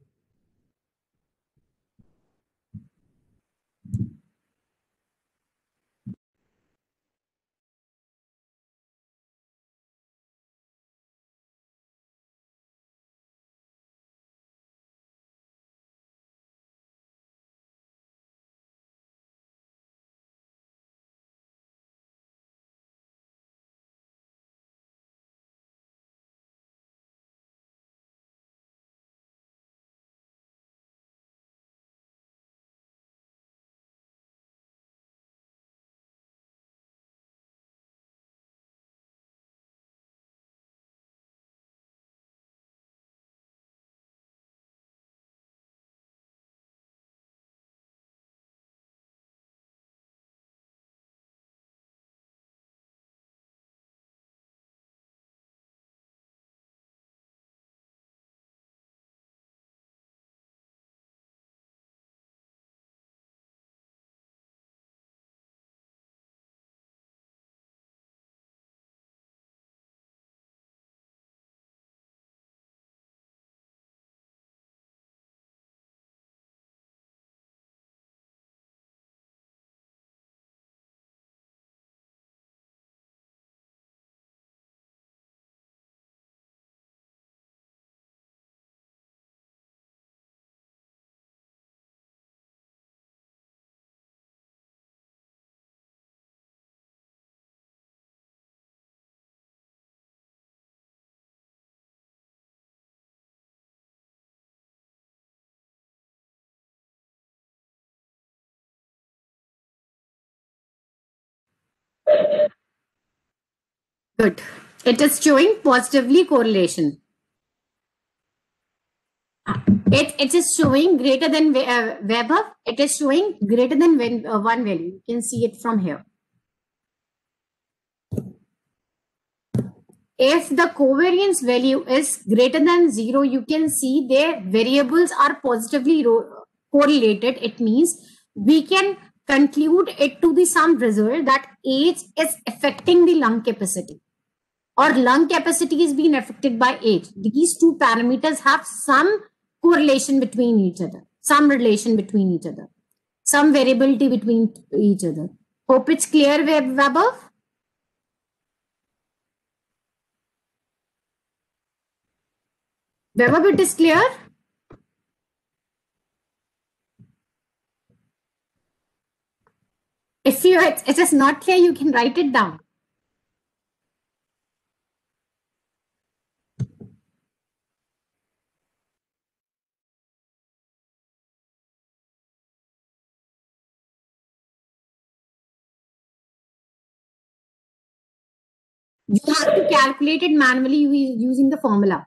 Good. It is showing positively correlation. It, it is showing greater than uh, Weber. It is showing greater than when, uh, one value. You can see it from here. If the covariance value is greater than zero, you can see their variables are positively correlated. It means we can conclude it to the some result that age is affecting the lung capacity or lung capacity is being affected by age. These two parameters have some correlation between each other, some relation between each other, some variability between each other. Hope it's clear, Weber. Weber, it is clear? If you it is not clear, you can write it down. You have to calculate it manually using the formula.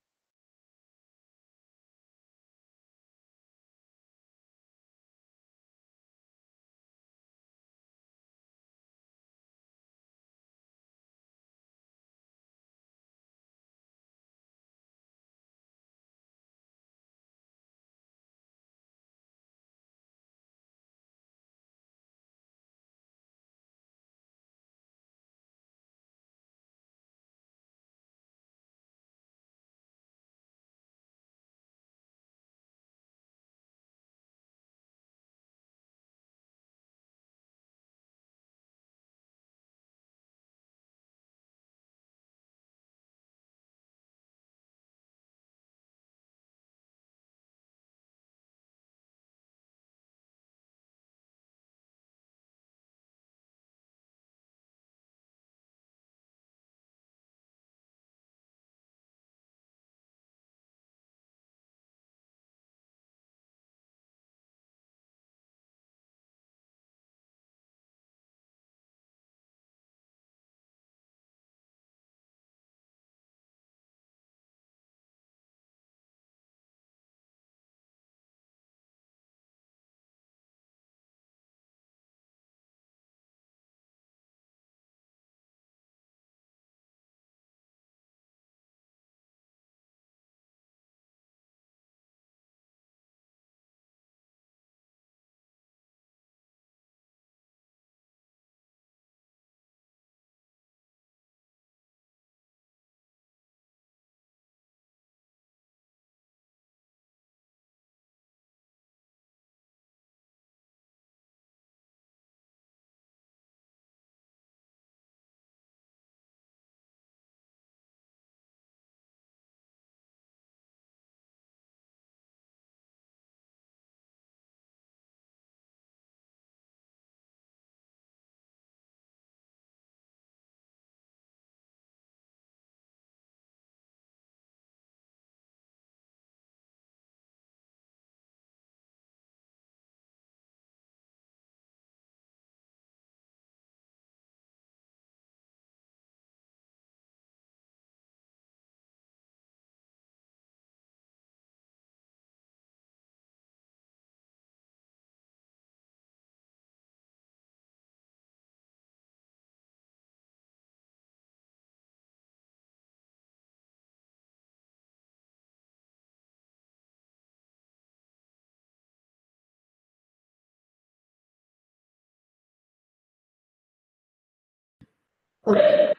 Okay.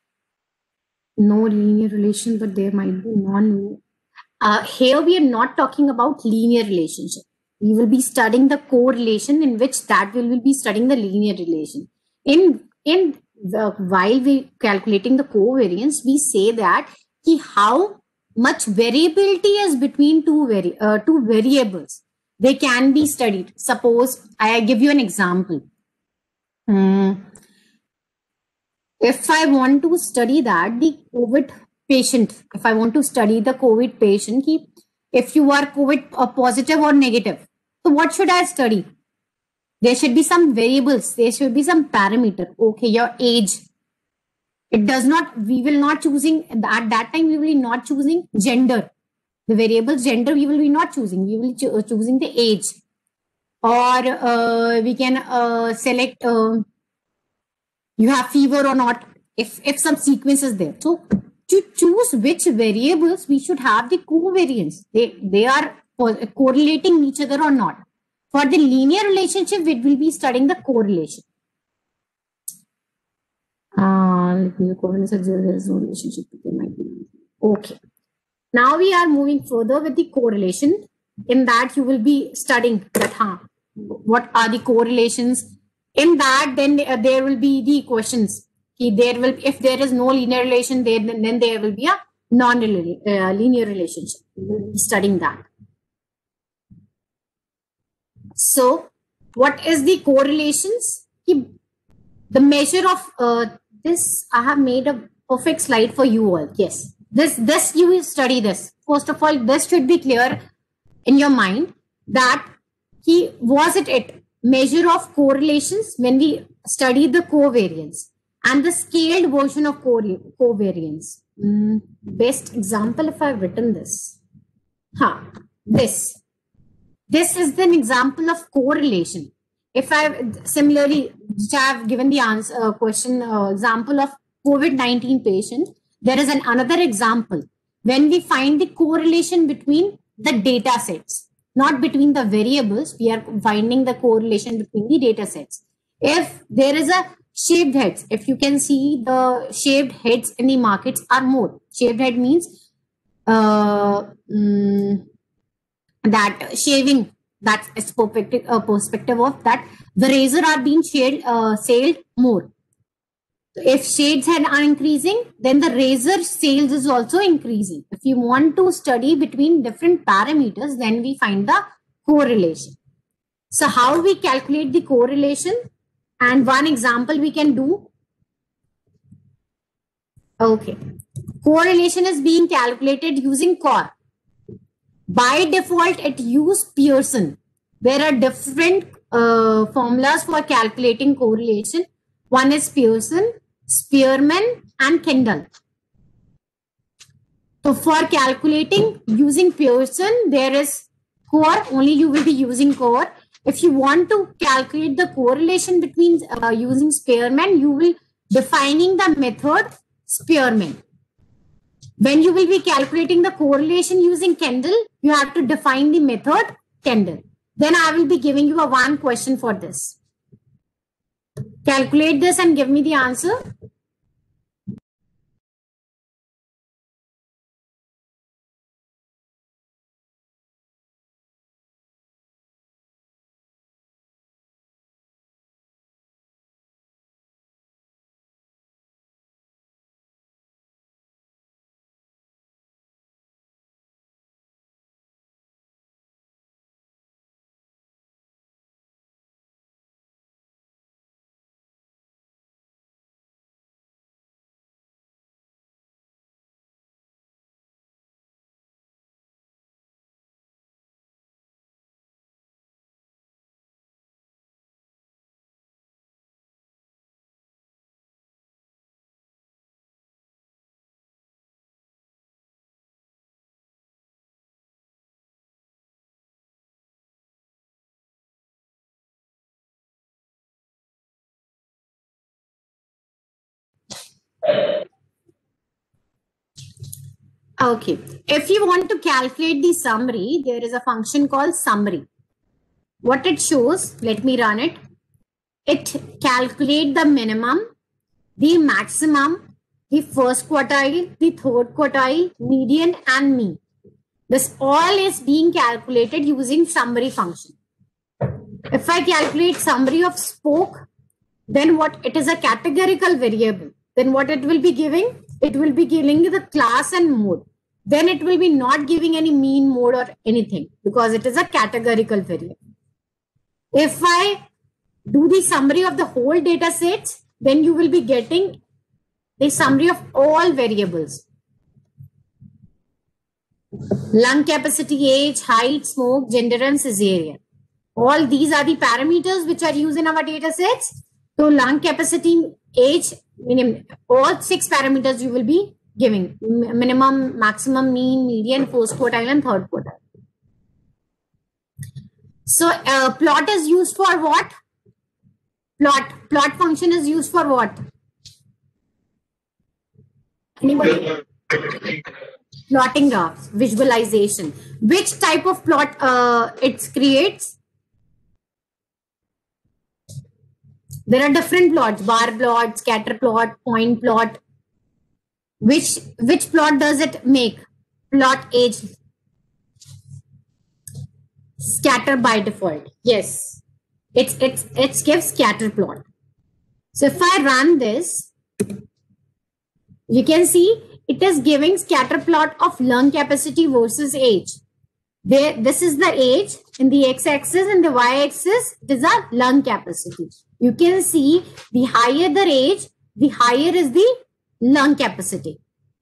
No linear relation, but there might be non. Uh, here we are not talking about linear relationship. We will be studying the correlation, in which that we will be studying the linear relation. In in the, while we calculating the covariance, we say that ki how much variability is between two vari uh, two variables. They can be studied. Suppose I give you an example. Hmm. If I want to study that, the COVID patient, if I want to study the COVID patient, if you are COVID uh, positive or negative, so what should I study? There should be some variables, there should be some parameter. Okay, your age. It does not, we will not choosing, at that time, we will be not choosing gender. The variables gender, we will be not choosing, we will be cho choosing the age. Or uh, we can uh, select, uh, you have fever or not, if, if some sequence is there. So to choose which variables, we should have the covariance. They, they are correlating each other or not. For the linear relationship, we will be studying the correlation. Uh, there is no relationship. Okay. Now we are moving further with the correlation. In that, you will be studying that, huh, what are the correlations. In that, then uh, there will be the questions. There will, if there is no linear relation, then, then there will be a non-linear uh, relationship. We will be studying that. So, what is the correlations? The measure of uh, this, I have made a perfect slide for you all. Yes, this this you will study this. First of all, this should be clear in your mind that he was it it measure of correlations when we study the covariance. and the scaled version of co- covariance. Mm, best example if I've written this. Huh, this. This is an example of correlation. If I similarly, which I have given the answer uh, question uh, example of COVID nineteen patient, there is an another example when we find the correlation between the data sets, not between the variables. We are finding the correlation between the data sets. If there is a shaved heads, if you can see the shaved heads in the markets are more. Shaved head means uh, mm, that shaving, that's a perspective, uh, perspective of that the razor are being shaded, uh, sailed more. If shades head are increasing, then the razor sales is also increasing. If you want to study between different parameters, then we find the correlation. So how we calculate the correlation? And one example we can do. Okay. Correlation is being calculated using C O R. By default, it uses Pearson. There are different uh, formulas for calculating correlation. One is Pearson, Spearman, and Kendall. So for calculating using Pearson, there is C O R. Only you will be using C O R. If you want to calculate the correlation between uh, using Spearman, you will defining the method Spearman. When you will be calculating the correlation using Kendall, you have to define the method Kendall. Then I will be giving you a one question for this. Calculate this and give me the answer. Okay. If you want to calculate the summary, there is a function called summary. What it shows, let me run it. It calculates the minimum, the maximum, the first quartile, the third quartile, median, and mean. This all is being calculated using summary function. If I calculate summary of spoke, then what? It is a categorical variable. Then what it will be giving? It will be giving the class and mode. Then it will be not giving any mean, mode, or anything because it is a categorical variable. If I do the summary of the whole data sets, then you will be getting the summary of all variables. Lung capacity, age, height, smoke, gender, and cesarean. All these are the parameters which are used in our data sets. So lung capacity, age, minimum, all six parameters you will be giving. Minimum, maximum, mean, median, first quartile, and third quartile. So uh, plot is used for what? Plot. Plot function is used for what? Anybody? Plotting graphs, visualization. Which type of plot uh, it creates? There are different plots, bar plot, scatter plot, point plot. Which, which plot does it make? Plot age. Scatter by default. Yes. It's, it's, it gives scatter plot. So if I run this, you can see it is giving scatter plot of lung capacity versus age. There, this is the age in the x-axis and the y-axis. It is a lung capacity. You can see the higher the age, the higher is the lung capacity.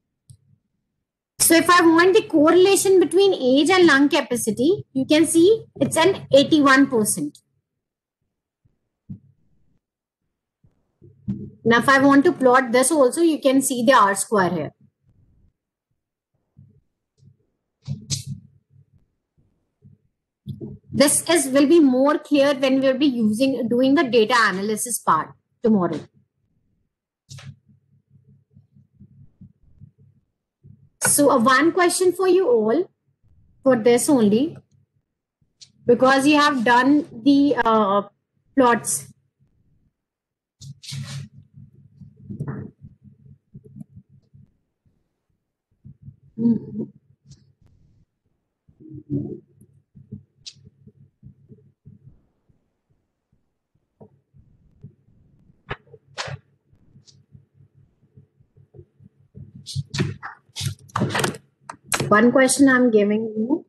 So if I want the correlation between age and lung capacity, you can see it's an eighty-one percent. Now, if I want to plot this also, you can see the R square here. This is will be more clear when we'll be using doing the data analysis part tomorrow. So, uh, one question for you all for this only, because you have done the uh, plots. Mhm. One question I'm giving you.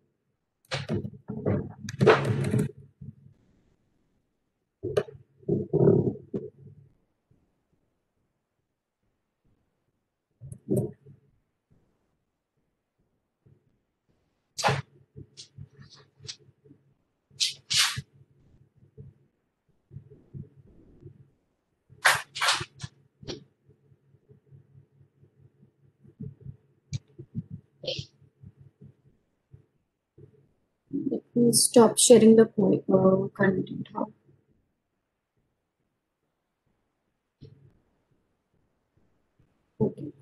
Let me stop sharing the point, uh, content. How? Okay.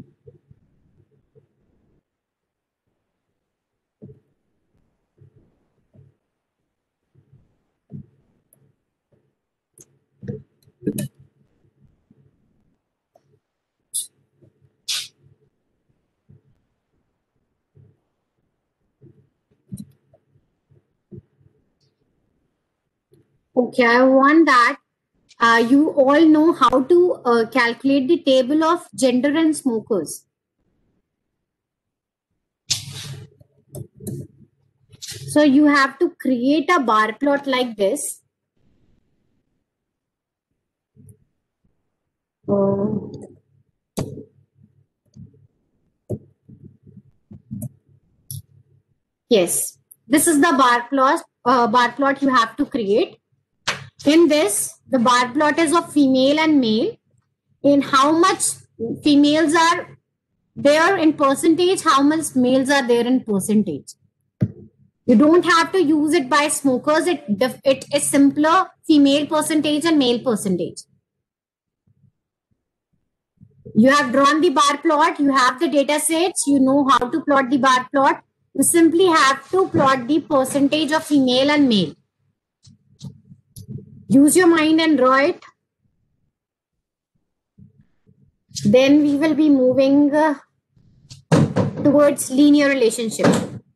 Okay, I want that uh, you all know how to uh, calculate the table of gender and smokers. So you have to create a bar plot like this. Uh, yes, this is the bar plot. Uh, bar plot you have to create. In this, the bar plot is of female and male. In how much females are there in percentage, how much males are there in percentage. You don't have to use it by smokers. It, it is simpler female percentage and male percentage. You have drawn the bar plot. You have the data sets. You know how to plot the bar plot. You simply have to plot the percentage of female and male. Use your mind and draw it. Then we will be moving uh, towards linear relationship.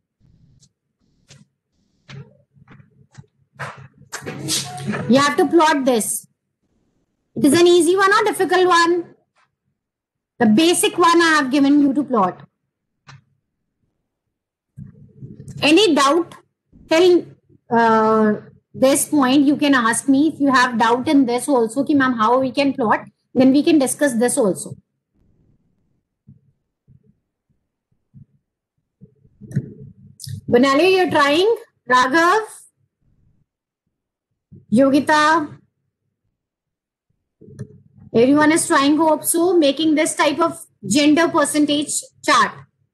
You have to plot this. It is an easy one or difficult one? The basic one I have given you to plot. Any doubt till uh, this point, you can ask me. If you have doubt in this also, ki ma'am, how we can plot, then we can discuss this also. Banali, you're trying? Raghav? Yogita? Everyone is trying, hope so, making this type of gender percentage chart.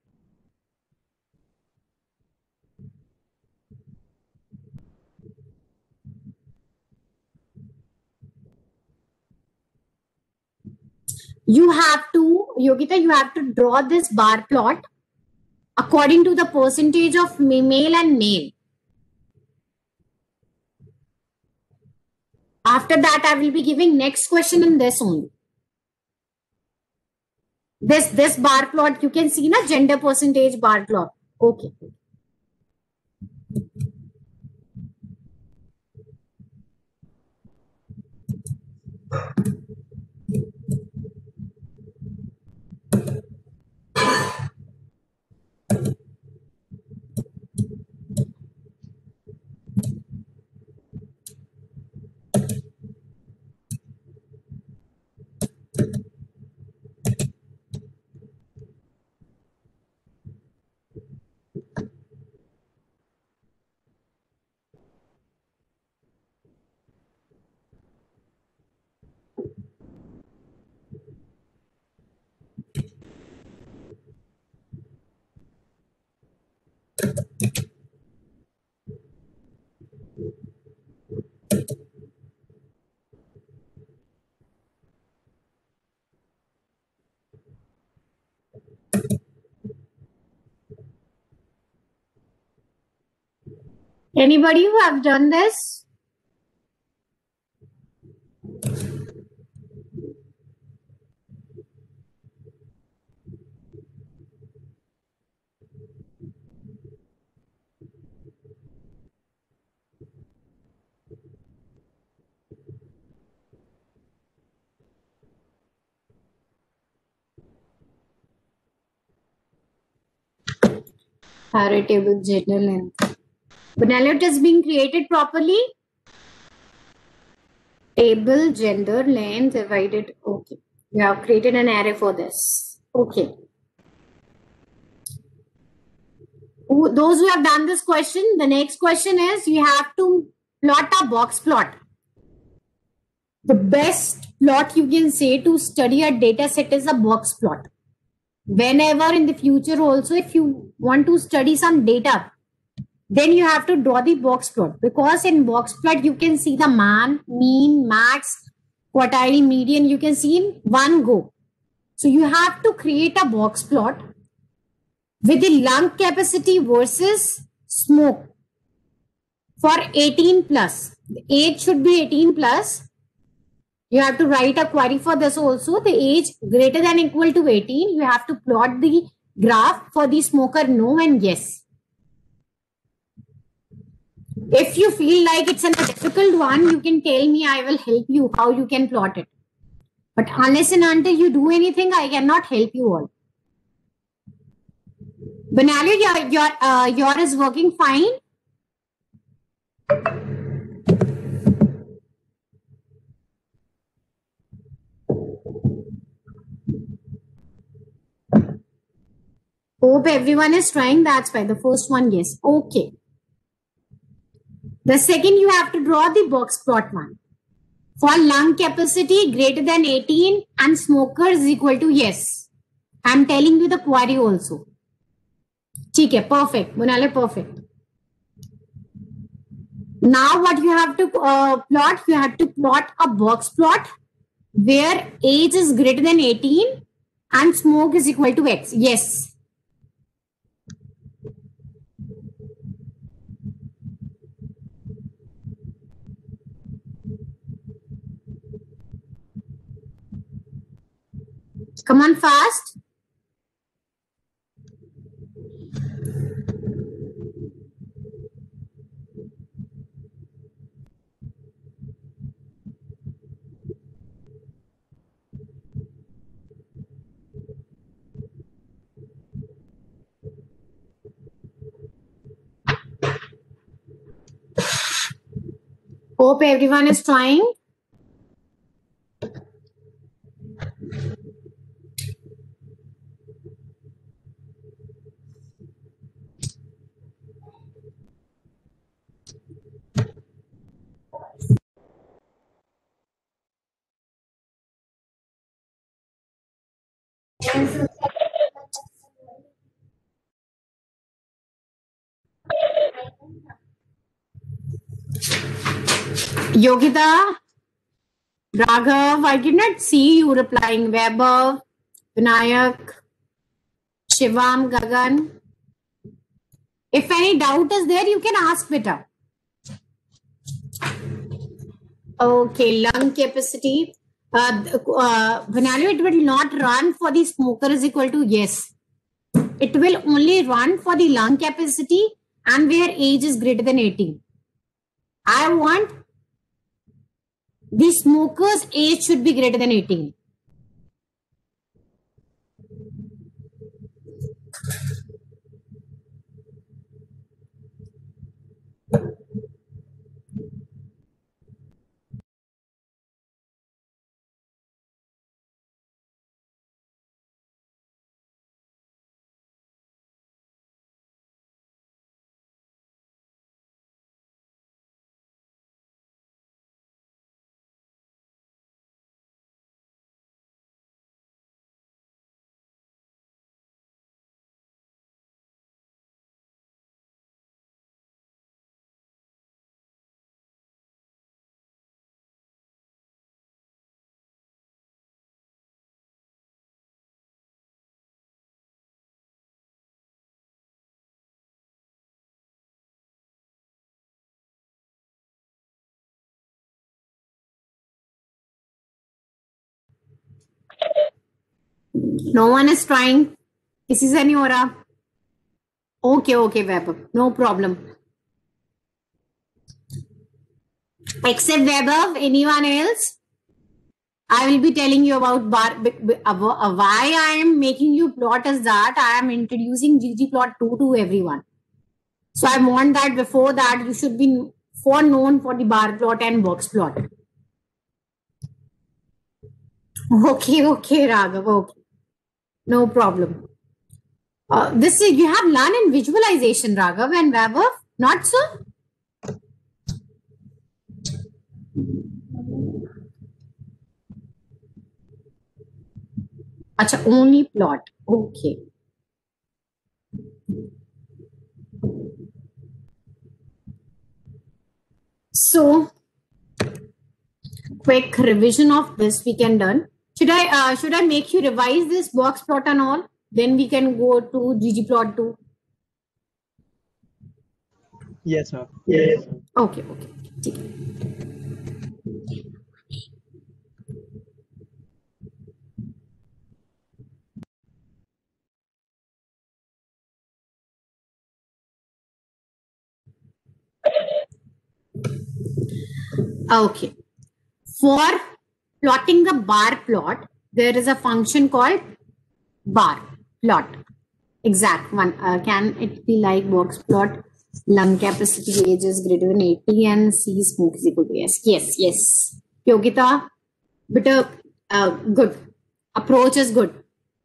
You have to, Yogita, you have to draw this bar plot according to the percentage of male and male. After that, I will be giving next question in this only. This, this bar plot, you can see na gender percentage bar plot. Okay. Anybody who have done this? Array table gender length. Benelli is being created properly. Table gender length divided. Okay. You have created an array for this. Okay. Who, those who have done this question, the next question is you have to plot a box plot. The best plot you can say to study a data set is a box plot. Whenever in the future also, if you want to study some data, then you have to draw the box plot, because in box plot you can see the man, mean, max, quartile, median, you can see in one go. So you have to create a box plot with the lung capacity versus smoke for eighteen plus. The age should be eighteen plus. You have to write a query for this also. The age greater than equal to eighteen. You have to plot the graph for the smoker no and yes. If you feel like it's a difficult one, you can tell me. I will help you how you can plot it. But unless and until you do anything, I cannot help you all. Benali, your, your, uh, your is working fine. Hope everyone is trying. That's why the first one, yes. Okay. The second, you have to draw the box plot one. For lung capacity greater than eighteen and smoker is equal to yes. I'm telling you the query also. Okay, perfect. Munale, perfect. Now what you have to uh, plot, you have to plot a box plot where age is greater than eighteen and smoke is equal to X. Yes. Come on fast. Hope everyone is trying. Yogita, Raghav, I did not see you replying. Weber, Vinayak, Shivam, Gagan. If any doubt is there, you can ask beta. Okay, lung capacity. Uh, uh, Vanalio, it will not run for the smoker is equal to yes. It will only run for the lung capacity and where age is greater than eighteen. I want the smoker's age should be greater than eighteen. No one is trying. किसी से नहीं हो रहा. Okay, okay, Vaibhav. No problem. Except Vaibhav, anyone else? I will be telling you about bar, why I am making you plot is that I am introducing ggplot two to everyone. So I want that before that you should be foreknown for the bar plot and box plot. Okay, okay, Raghav, okay. No problem. Uh, this is, you have learned in visualization, Raghav and Vaibhav, not so? Acha, only plot. Okay. So, quick revision of this we can done. Should I uh, should I make you revise this box plot and all? Then we can go to ggplot two. Yes, ma'am. Yes. Okay, okay. Okay. For plotting the bar plot, there is a function called bar plot. Exact one. Uh, can it be like box plot? Lung capacity age is greater than eighty and C smoke is equal to yes. Yes, yes. Yogita, but uh, uh, good. Approach is good.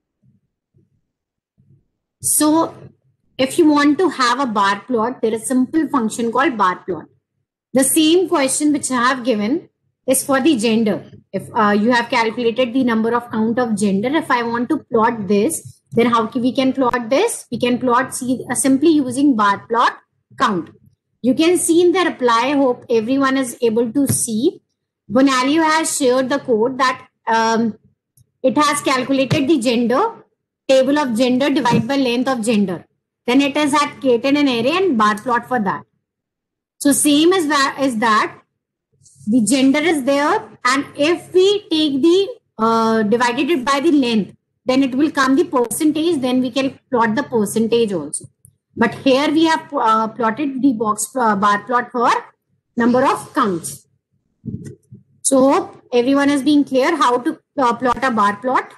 So, if you want to have a bar plot, there is a simple function called bar plot. The same question which I have given is for the gender. If uh, you have calculated the number of count of gender, if I want to plot this, then how can we can plot this? We can plot see, uh, simply using bar plot count. You can see in the reply, I hope everyone is able to see. Bonalio has shared the code that um, it has calculated the gender, table of gender divided by length of gender. Then it has had created an array and bar plot for that. So same as that is that the gender is there, and if we take the uh, divided it by the length, then it will come the percentage. Then we can plot the percentage also. But here we have uh, plotted the box uh, bar plot for number of counts. So everyone is being clear how to uh, plot a bar plot.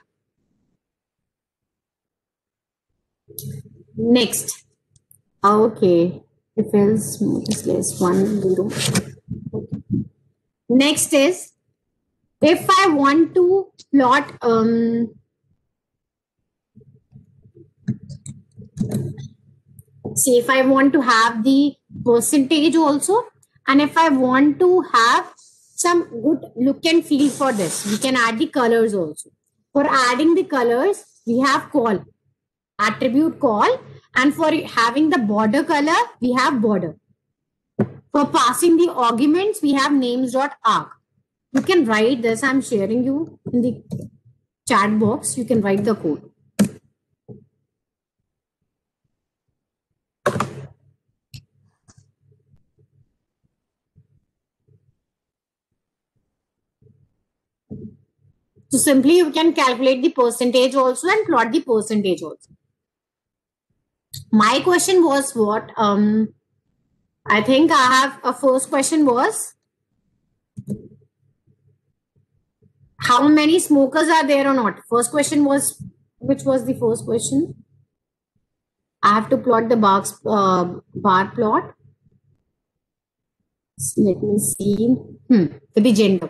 Next, okay. If else is less one zero. Next is if I want to plot um see if I want to have the percentage also, and if I want to have some good look and feel for this, we can add the colors also. For adding the colors, we have call, attribute call. And for having the border color, we have border. For passing the arguments, we have names.arg. You can write this. I'm sharing you in the chat box. You can write the code. So simply you can calculate the percentage also and plot the percentage also. My question was what? Um, I think I have a first question was how many smokers are there or not? First question was, which was the first question? I have to plot the box uh, bar plot. So let me see. Hmm, for the gender.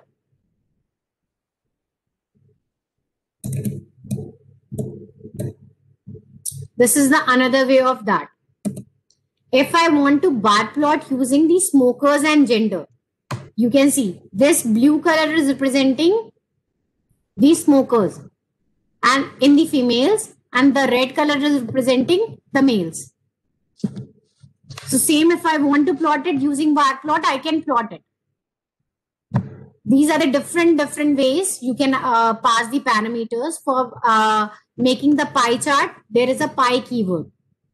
This is the another way of that. If I want to bar plot using the smokers and gender, you can see this blue color is representing the smokers and in the females, and the red color is representing the males. So same if I want to plot it using bar plot, I can plot it. These are the different different ways you can uh, pass the parameters for uh, making the pie chart. There is a pie keyword.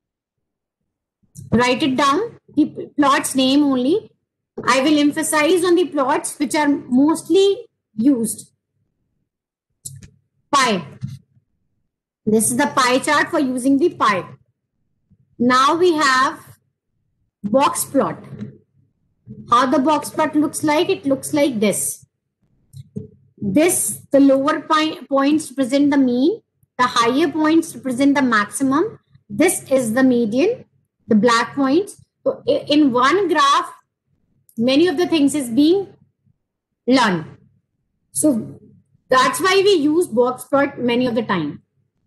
Write it down, the plot's name only. I will emphasize on the plots which are mostly used. Pie. This is the pie chart for using the pie. Now we have box plot. How the box plot looks like? It looks like this. This, the lower points represent the mean, the higher points represent the maximum. This is the median, the black points. So in one graph, many of the things is being learned. So that's why we use box plot many of the time.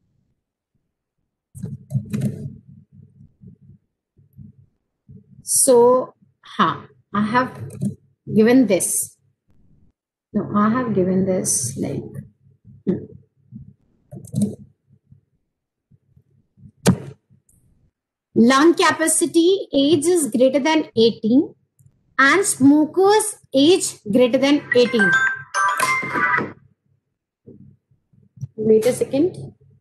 So, huh, I have given this. No, I have given this like. Hmm. Lung capacity, age is greater than eighteen, and smokers age greater than eighteen. Wait a second.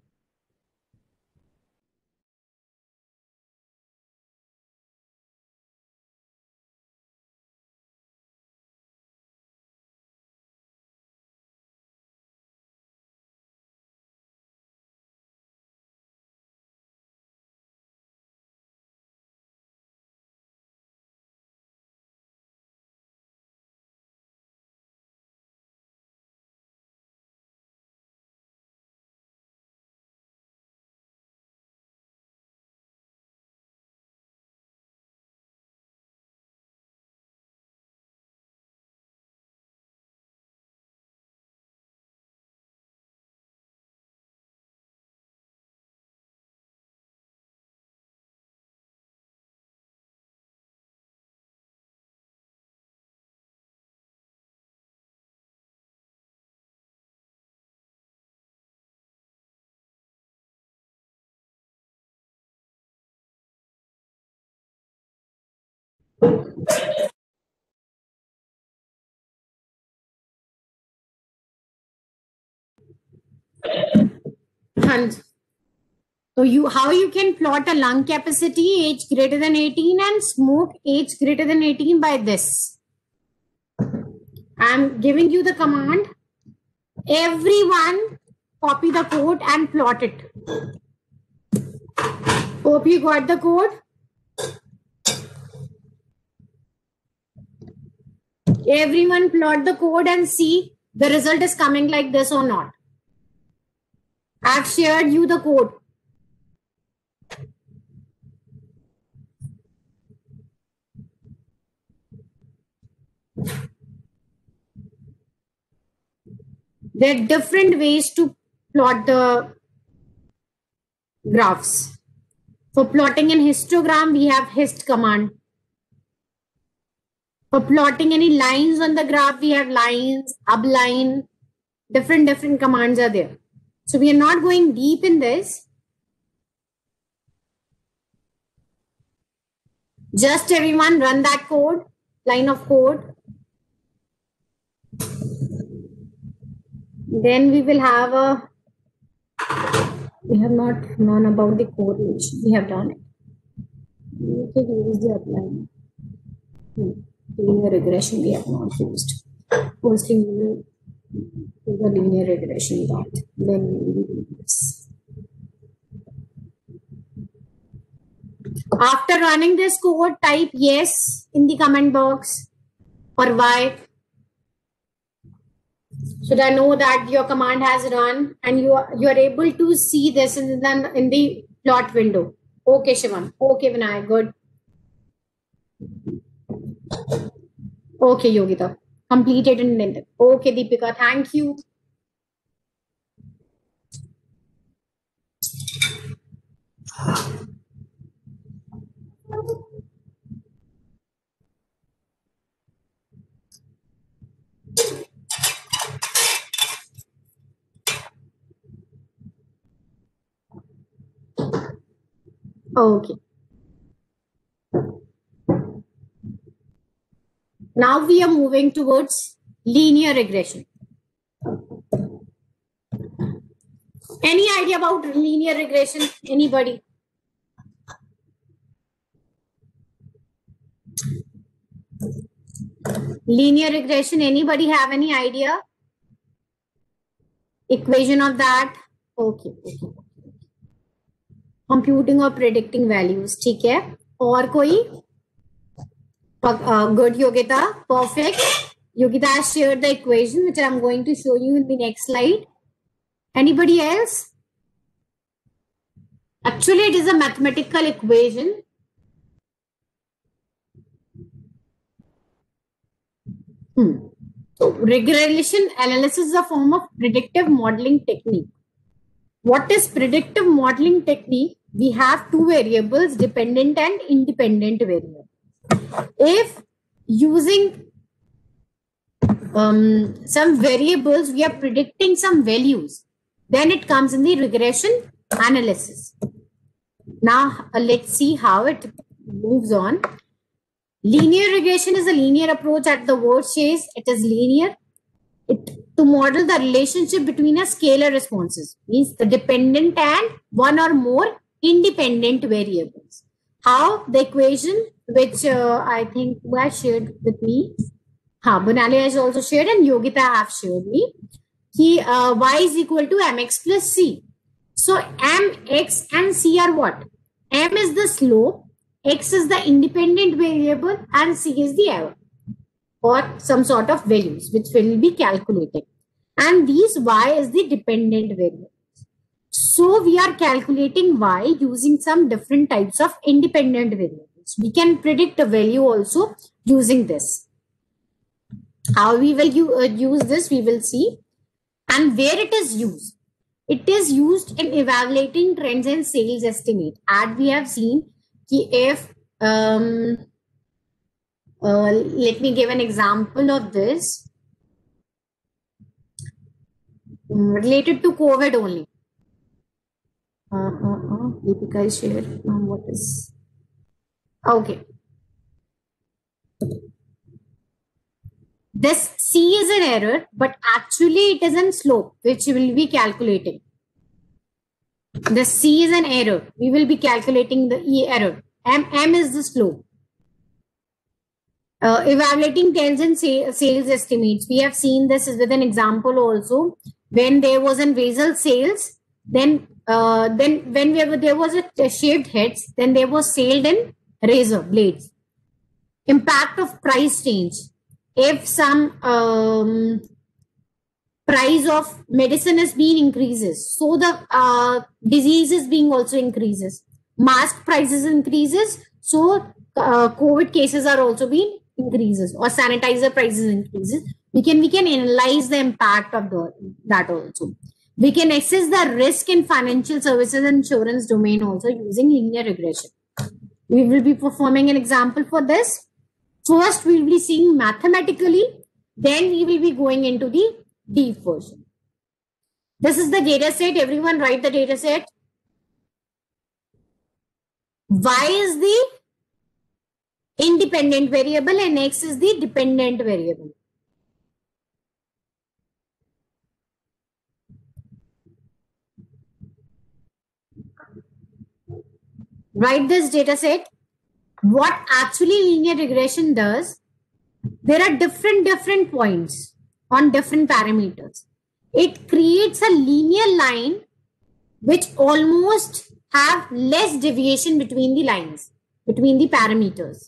And so you, how you can plot a lung capacity age greater than eighteen and smoke age greater than eighteen by this. I'm giving you the command. Everyone copy the code and plot it. Hope you got the code. Everyone plot the code and see the result is coming like this or not. I've shared you the code. There are different ways to plot the graphs. For plotting an histogram, we have hist command. For plotting any lines on the graph, we have lines, upline, different, different commands are there. So we are not going deep in this. Just everyone run that code, line of code. Then we will have a, we have not known about the correlation. We have done it. We can use the upline. Hmm. Linear regression we have not used. Firstly, we will do the linear regression part. Then we will do this. After running this code, type yes in the comment box or Y. So that I know that your command has run and you are, you are able to see this in the, in the plot window. Okay, Shivam. Okay, Vinay. Good. Okay, Yogita. Completed and ended. Okay, Deepika. Thank you. Okay. Now we are moving towards linear regression. Any idea about linear regression? Anybody? Linear regression, anybody have any idea? Equation of that? Okay. Okay. computing or predicting values. ठीक है, और कोई? Uh, good, Yogita. Perfect. Yogita has shared the equation, which I'm going to show you in the next slide. Anybody else? Actually, it is a mathematical equation. Hmm. So, regression analysis is a form of predictive modeling technique. What is predictive modeling technique? We have two variables, dependent and independent variables. If using um, some variables, we are predicting some values, then it comes in the regression analysis. Now, uh, let's see how it moves on. Linear regression is a linear approach. At the word says it is linear. It to model the relationship between a scalar responses, means the dependent and one or more independent variables. How? The equation which uh, I think was shared with me. Ha, Bonali has also shared and Yogita have shared me. Ki, uh, y is equal to mx plus c. So mx and c are what? M is the slope, x is the independent variable, and c is the error or some sort of values which will be calculated. And these y is the dependent variable. So we are calculating y using some different types of independent variables. We can predict a value also using this. How we will uh, use this, we will see. And where it is used. It is used in evaluating trends and sales estimate. As we have seen, if, um, uh, let me give an example of this. Related to COVID only. Uh, uh, uh, Deepika is shared. Um, what is? Okay. This C is an error, but actually it is in slope, which we will be calculating. The C is an error. We will be calculating the E error. M, M is the slope. Uh, evaluating trends and sales estimates. We have seen this with an example also. When there was an Vazel sales, then uh, then when we have, there was a, a shaved heads, then there was sold in razor blades. Impact of price change. If some um, price of medicine is being increases, so the uh, disease is being also increases. Mask prices increases, so uh, COVID cases are also being increases, or sanitizer prices increases. We can we can analyze the impact of the, that also. We can assess the risk in financial services and insurance domain also using linear regression. We will be performing an example for this. First, we will be seeing mathematically, then we will be going into the deep version. This is the data set. Everyone write the data set. Y is the independent variable and X is the dependent variable. Write this data set. What actually linear regression does, there are different different points on different parameters. It creates a linear line which almost have less deviation between the lines, between the parameters.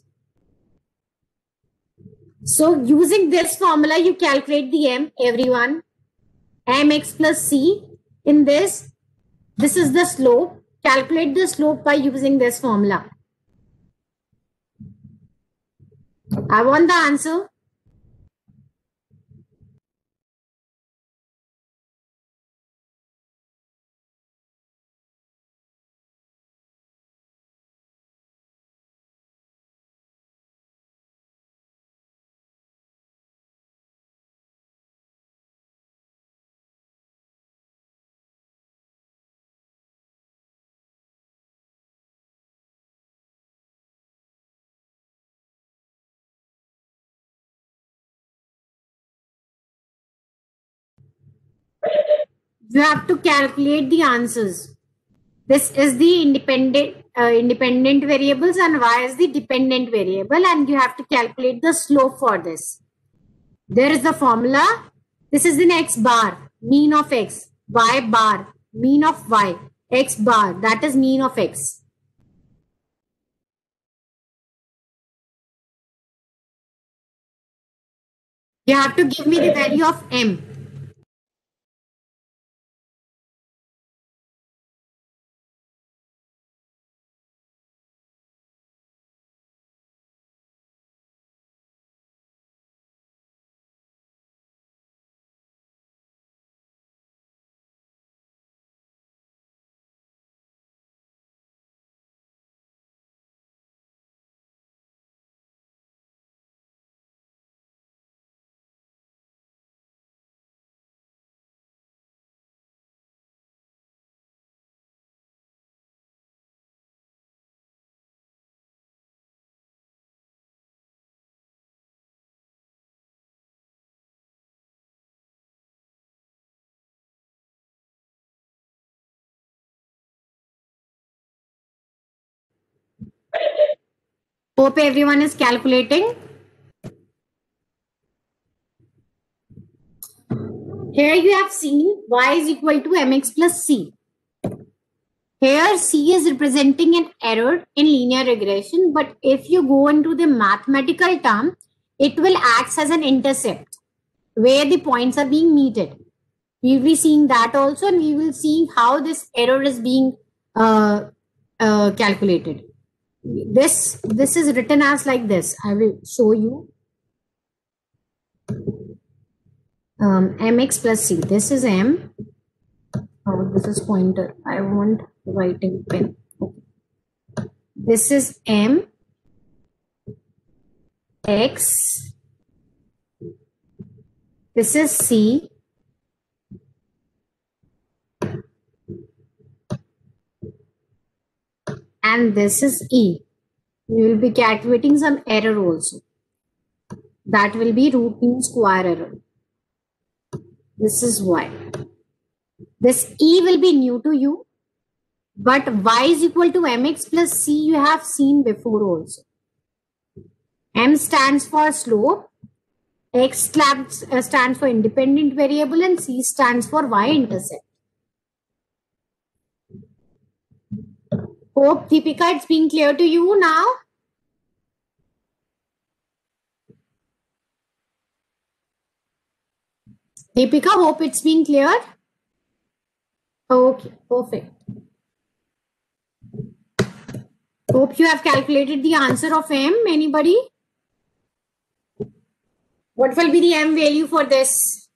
So using this formula, you calculate the M, everyone, mx plus c. In this, this is the slope. Calculate the slope by using this formula. I want the answer. You have to calculate the answers. This is the independent uh, independent variables and y is the dependent variable, and you have to calculate the slope for this. There is the formula. This is in x bar, mean of x, y bar, mean of y. X bar, that is mean of X. You have to give me the value of M. Hope everyone is calculating. Here you have seen y is equal to mx plus c. Here C is representing an error in linear regression, but if you go into the mathematical term, it will act as an intercept where the points are being meted. We will be seeing that also, and we will see how this error is being uh, uh, calculated. This, this is written as like this. I will show you. Um, mx plus c. This is m. Oh, this is pointer. I want writing pen. Okay. This is m x. This is c. And this is e. We will be calculating some error also. That will be root mean square error. This is y. This e will be new to you, but y is equal to mx plus c you have seen before also. M stands for slope, x stands, uh, stands for independent variable, and c stands for y-intercept. Hope, Deepika, it's being clear to you now. Deepika, hope it's been clear. Okay, perfect. Hope you have calculated the answer of M. Anybody? What will be the M value for this?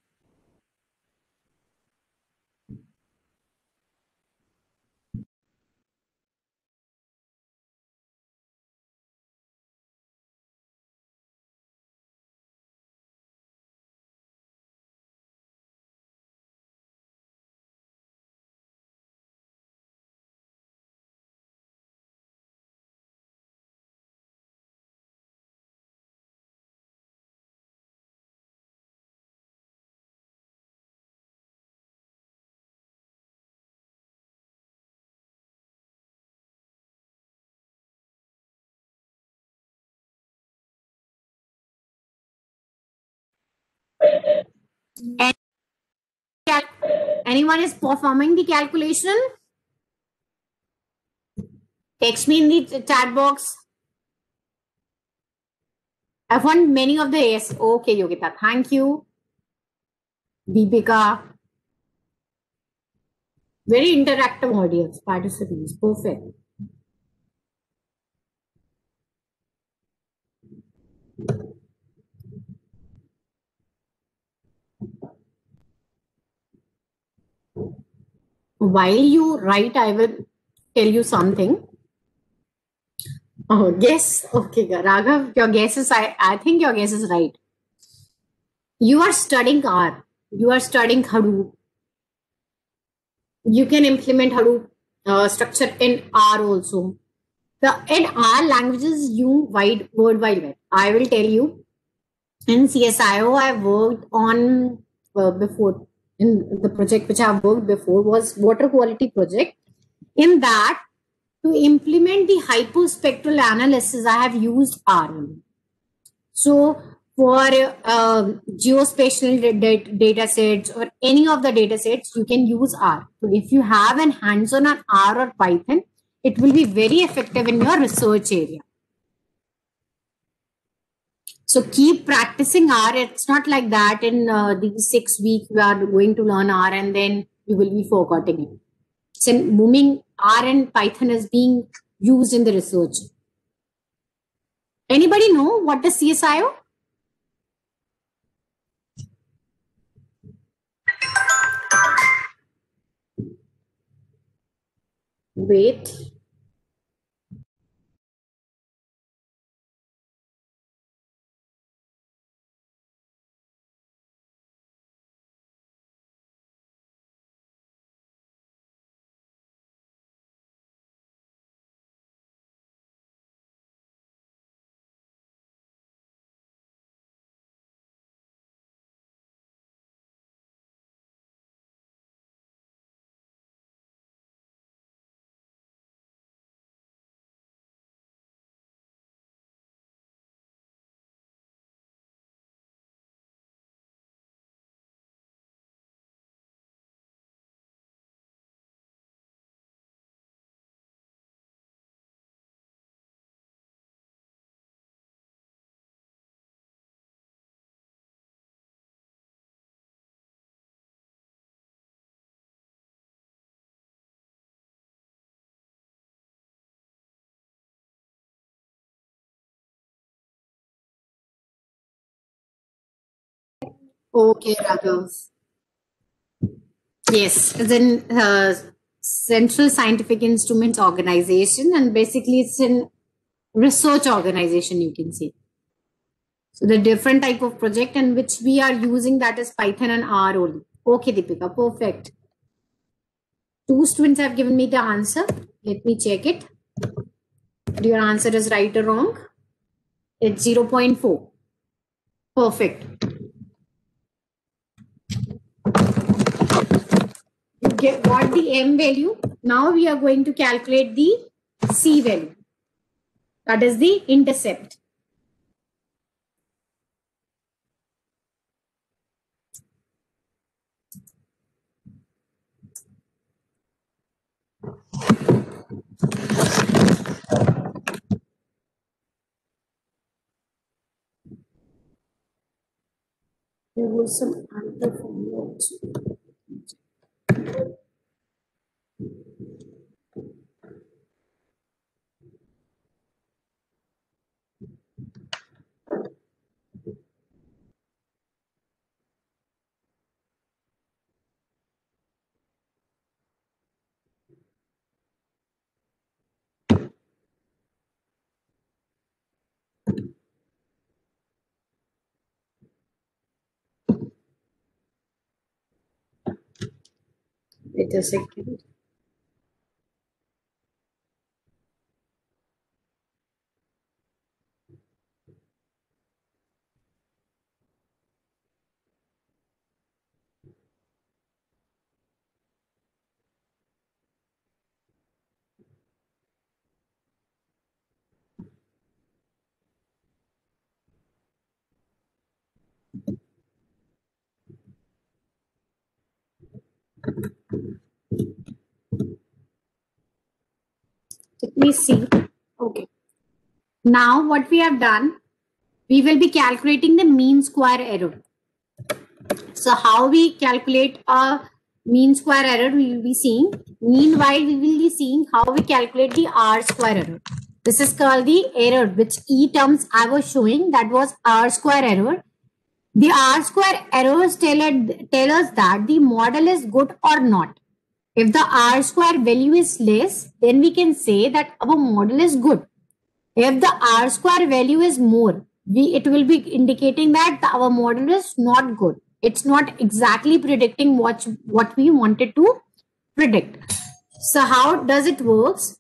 Anyone is performing the calculation? Text me in the chat box. I want many of the yes. Okay, Yogita. Thank you. Deepika. Very interactive audience, participants. Perfect. While you write, I will tell you something. Oh, guess. Okay, Raghav, your guess is, I, I think your guess is right. You are studying R. You are studying Hadoop. You can implement Hadoop uh, structure in R also. The in R languages you wide World Wide Web. I will tell you. In C S I O, I worked on uh, before. In the project which I have worked before was water quality project. In that, to implement the hyperspectral analysis, I have used R. So for uh, geospatial da- data sets or any of the data sets, you can use R. So if you have an hands-on on R or Python, it will be very effective in your research area. So keep practicing R. It's not like that in uh, these six weeks we are going to learn R and then you will be forgetting it. So booming R and Python is being used in the research. Anybody know what is C S I O? Wait. Okay, Raghav. Yes, it's in uh, Central Scientific Instruments Organization, and basically it's in research organization, you can say. So the different type of project in which we are using, that is Python and R only. Okay, Deepika, perfect. Two students have given me the answer. Let me check it. Your answer is right or wrong? It's zero point four. Perfect. You get got the M value. Now we are going to calculate the C value. That is the intercept. There was some other formula also. Wait a second. Let me see. Okay. Now what we have done, we will be calculating the mean square error. So how we calculate a mean square error, we will be seeing. Meanwhile, we will be seeing how we calculate the R square error. This is called the error, which E terms I was showing, that was R square error. The R square errors tell, it, tell us that the model is good or not. If the R square value is less, then we can say that our model is good. If the R square value is more, we it will be indicating that our model is not good. It's not exactly predicting what, what we wanted to predict. So how does it works?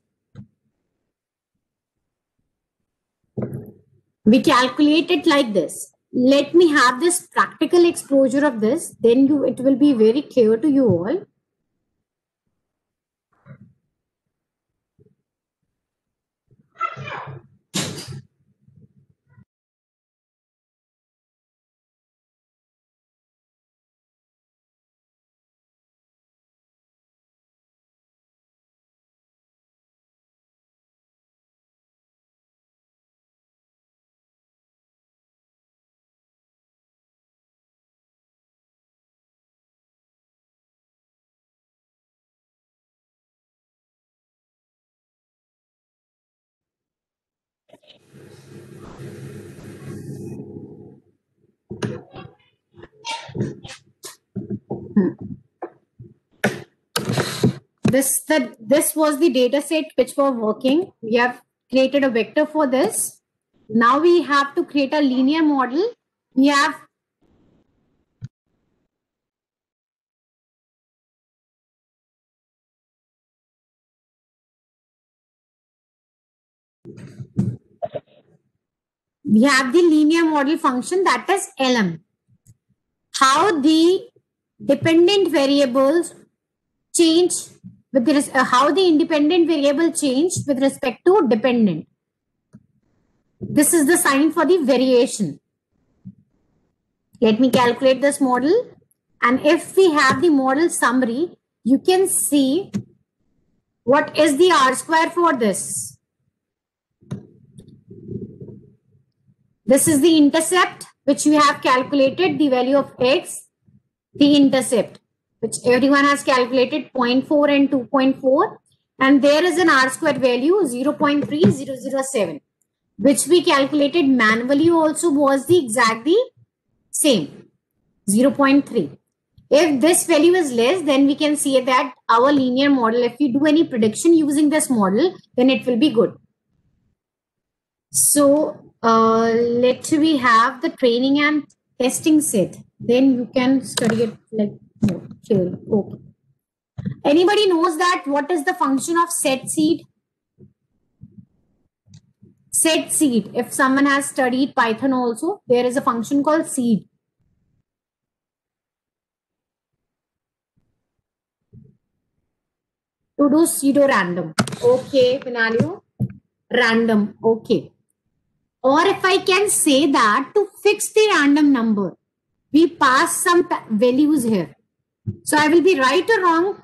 We calculate it like this. Let me have this practical exposure of this, then you it will be very clear to you all. This that this was the data set which were working. We have created a vector for this. Now we have to create a linear model. We have we have the linear model function, that is L M. How the dependent variables change with the, uh, how the independent variable change with respect to dependent. This is the sign for the variation. Let me calculate this model. And if we have the model summary, you can see what is the R square for this. This is the intercept, which we have calculated the value of X, the intercept, which everyone has calculated zero point four and two point four. And there is an R square value zero point three zero zero seven, which we calculated manually also was the exactly same, zero point three. If this value is less, then we can see that our linear model, if we do any prediction using this model, then it will be good. So uh, let we have the training and testing set. Then you can study it like more clearly. Okay. Anybody knows that what is the function of set seed? Set seed. If someone has studied Python also, there is a function called seed. To do pseudo random. Okay, Finario. Random. Okay. Or if I can say that to fix the random number, we pass some values here. So I will be right or wrong?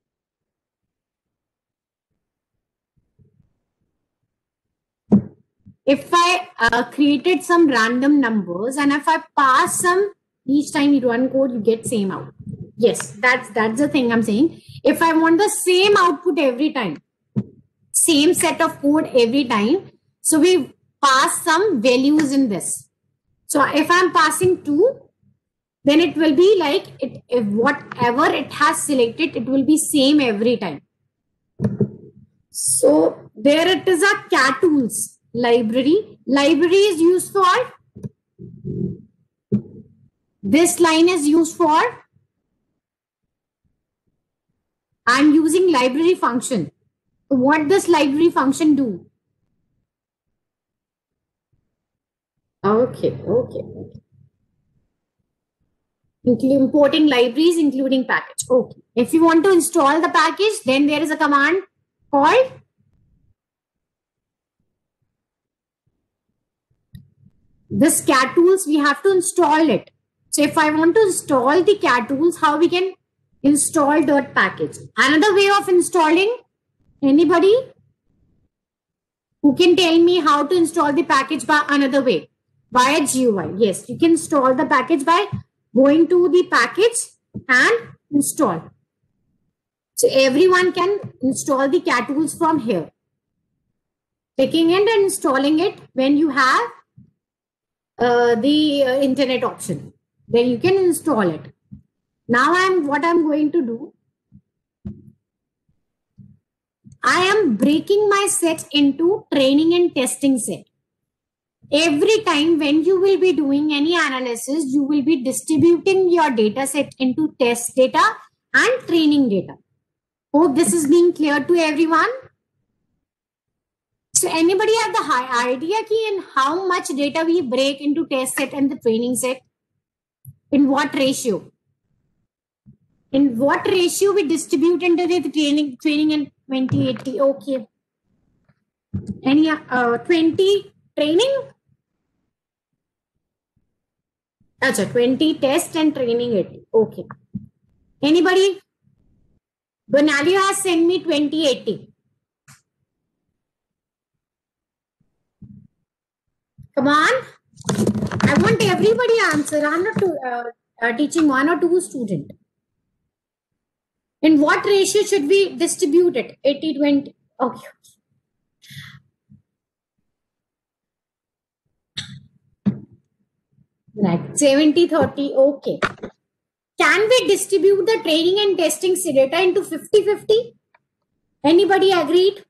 If I uh, created some random numbers and if I pass some, each time you run code, you get same out. Yes, that's, that's the thing I'm saying. If I want the same output every time, same set of code every time, so we pass some values in this. So if I'm passing two, then it will be like it, if whatever it has selected, it will be same every time. So there it is a cat tools library. Library is used for, this line is used for, I'm using library function. So what does library function do? Okay, okay, okay. Importing libraries, including package. Okay. If you want to install the package, then there is a command called this cat tools. We have to install it. So if I want to install the cat tools, how we can install dot package? Another way of installing, anybody who can tell me how to install the package by another way? Via G U I. Yes, you can install the package by going to the package and install. So everyone can install the cat tools from here. Taking it and installing it when you have uh, the uh, internet option, then you can install it. Now I'm what I'm going to do. I am breaking my set into training and testing set. Every time when you will be doing any analysis, you will be distributing your data set into test data and training data. Hope this is being clear to everyone. So anybody have the high idea key in how much data we break into test set and the training set? In what ratio? In what ratio we distribute into the training, training and twenty eighty? Okay. Any uh, twenty training? Achha, twenty test and training eighty. Okay. Anybody? Bonalio has sent me twenty eighty. Come on. I want everybody answer. I'm not to, uh, uh, teaching one or two students. In what ratio should we distribute it? eighty twenty. Okay. Right, seventy thirty, okay. Can we distribute the training and testing data into fifty fifty? Anybody agreed?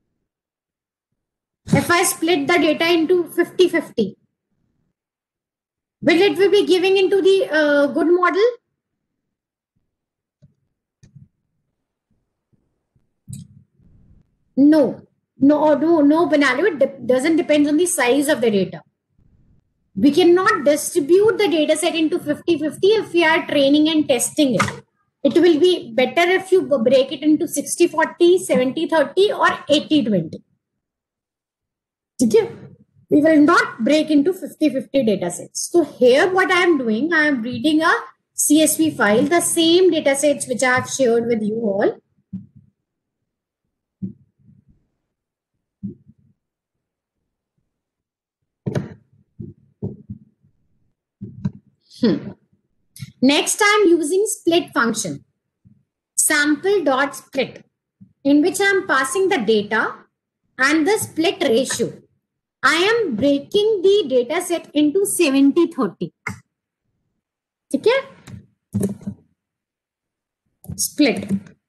If I split the data into fifty fifty, will it will be giving into the uh, good model? No, no, no, no, Banalo. It de- doesn't depend on the size of the data. We cannot distribute the data set into fifty fifty if we are training and testing it. It will be better if you break it into sixty forty, seventy thirty, or eighty twenty. Okay? We will not break into fifty fifty data sets. So here what I am doing, I am reading a C S V file, the same data sets which I have shared with you all. Hmm. Next, I am using split function, sample dot split, in which I am passing the data and the split ratio. I am breaking the data set into seventy thirty. Okay? Split.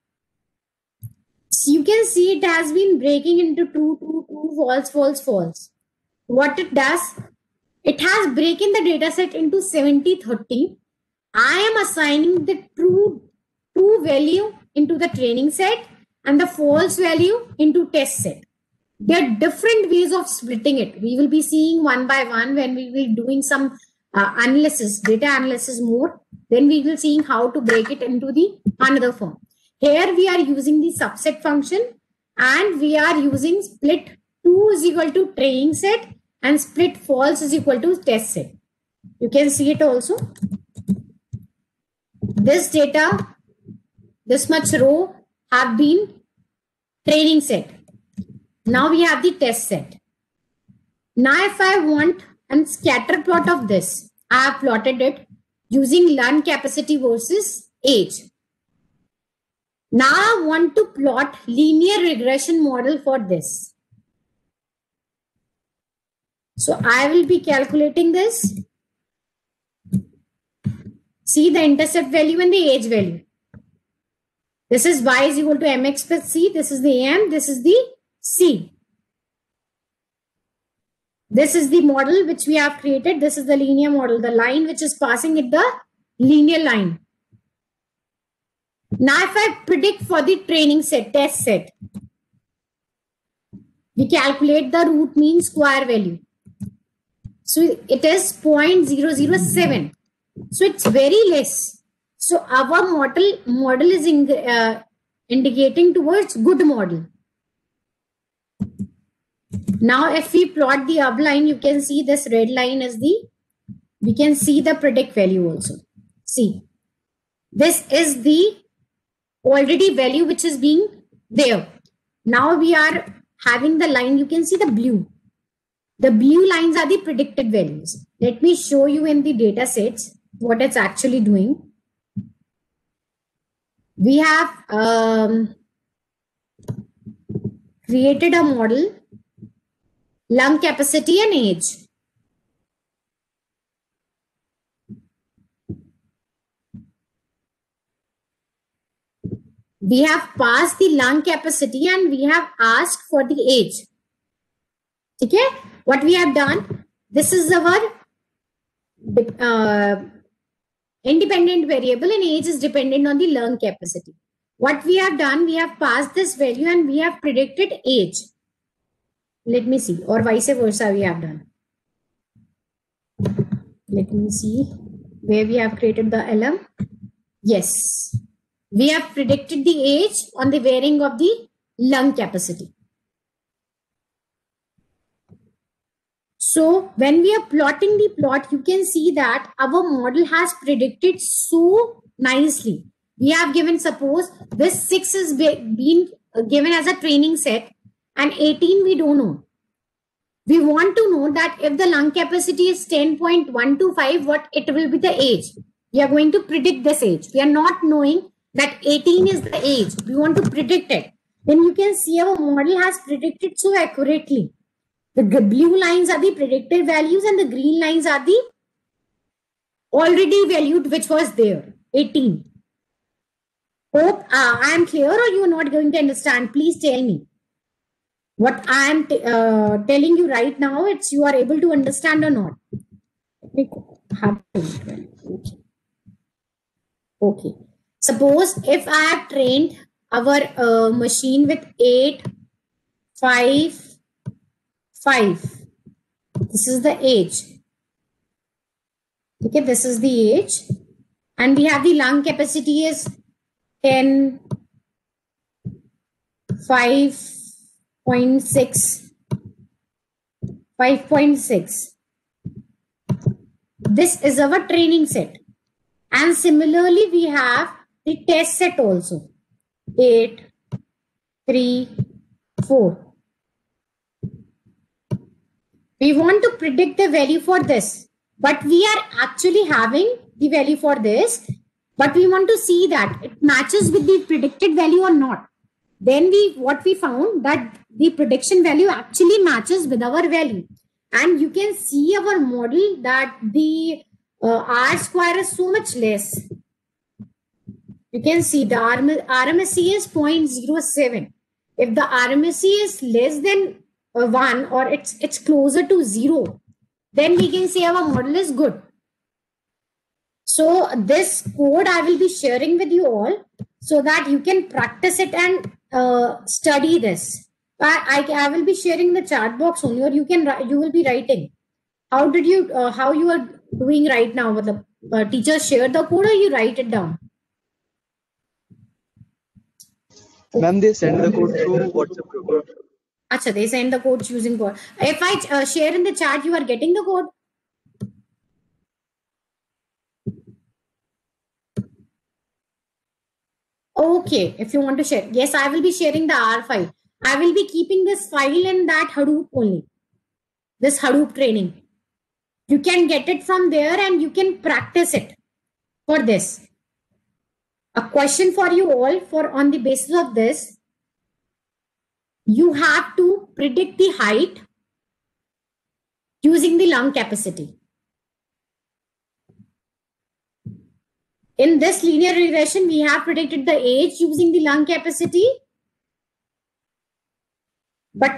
So you can see it has been breaking into true, true, true, false, false, false. What it does, it has breaking the data set into seventy thirty. I am assigning the true, true value into the training set and the false value into test set. There are different ways of splitting it. We will be seeing one by one when we will be doing some uh, analysis, data analysis more. Then we will see how to break it into the another form. Here we are using the subset function and we are using split two is equal to training set and split false is equal to test set. You can see it also. This data, this much row have been training set. Now we have the test set. Now if I want a scatter plot of this, I have plotted it using learn capacity versus age. Now I want to plot linear regression model for this. So I will be calculating this. See the intercept value and the age value. This is y is equal to mx plus c. This is the m. This is the c. This is the model which we have created. This is the linear model. The line which is passing it, the linear line. Now if I predict for the training set, test set, we calculate the root mean square value. So it is zero point zero zero seven. So it's very less. So our model model is in, uh, indicating towards good model. Now if we plot the upline, you can see this red line is the, we can see the predict value also. See, this is the already value which is being there. Now we are having the line, you can see the blue. The blue lines are the predicted values. Let me show you in the data sets what it's actually doing. We have um, created a model, lung capacity and age. We have passed the lung capacity and we have asked for the age. Okay, what we have done, this is our uh, independent variable and age is dependent on the lung capacity. What we have done, we have passed this value and we have predicted age. Let me see, or vice versa we have done. Let me see where we have created the L M. Yes, we have predicted the age on the varying of the lung capacity. So when we are plotting the plot, you can see that our model has predicted so nicely. We have given, suppose this six is being given as a training set and eighteen we don't know. We want to know that if the lung capacity is ten point one two five, what it will be the age. We are going to predict this age. We are not knowing that eighteen is the age. We want to predict it. Then you can see our model has predicted so accurately. The blue lines are the predicted values and the green lines are the already valued, which was there, eighteen. Hope uh, I am clear, or you are not going to understand. Please tell me. What I am uh, telling you right now, it's you are able to understand or not. Let me have okay. Okay. Suppose if I have trained our uh, machine with eight, five, five. This is the age. Okay, this is the age. And we have the lung capacity is ten, five point six, five point six. This is our training set. And similarly, we have the test set also. eight, three, four. We want to predict the value for this. But we are actually having the value for this. But we want to see that it matches with the predicted value or not. Then we what we found that the prediction value actually matches with our value. And you can see our model that the uh, R square is so much less. You can see the R M S E is zero point zero seven. If the R M S E is less than uh, one or it's, it's closer to zero, then we can say our model is good. So this code I will be sharing with you all so that you can practice it and uh, study this. I, I, I will be sharing the chat box only, or you can you will be writing. How did you uh, how you are doing right now? With the uh, teacher share the code, or you write it down? Ma'am, they send the code through WhatsApp group. Acha, they send the code using code. If I uh, share in the chat, you are getting the code. Okay, if you want to share. Yes, I will be sharing the R file. I will be keeping this file in that Hadoop only. This Hadoop training. You can get it from there and you can practice it for this. A question for you all for on the basis of this. You have to predict the height using the lung capacity. In this linear regression, we have predicted the age using the lung capacity. But,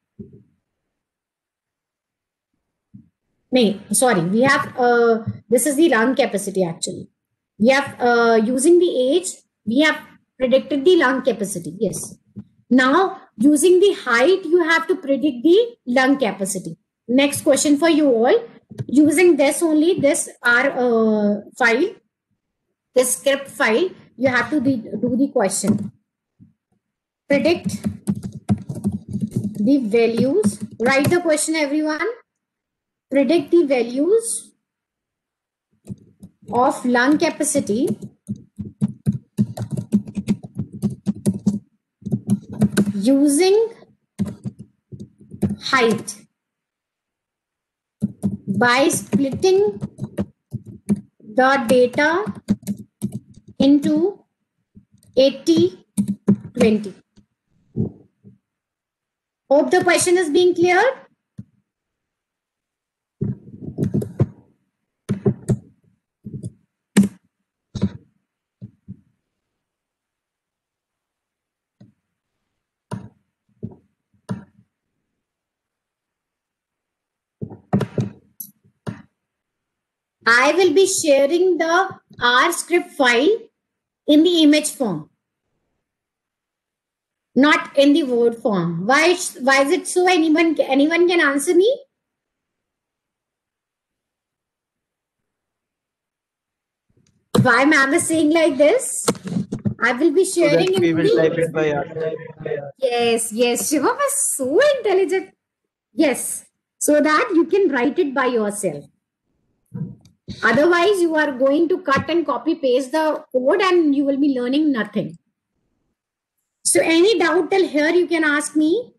no, sorry, we have, uh, this is the lung capacity actually. We have, uh, using the age, we have predicted the lung capacity, yes. Now, using the height, you have to predict the lung capacity. Next question for you all. Using this only, this R uh, file, this script file, you have to do, do the question. Predict the values. Write the question, everyone. Predict the values of lung capacity using height by splitting the data into eighty twenty. Hope the question is being clear. I will be sharing the R script file in the image form, not in the word form. Why, why is it so? Anyone, anyone can answer me? Why ma'am is saying like this? I will be sharing. So that we will the... type it by R. Yes, yes. Shivam is so intelligent. Yes, so that you can write it by yourself. Otherwise, you are going to cut and copy paste the code and you will be learning nothing. So any doubt till here you can ask me.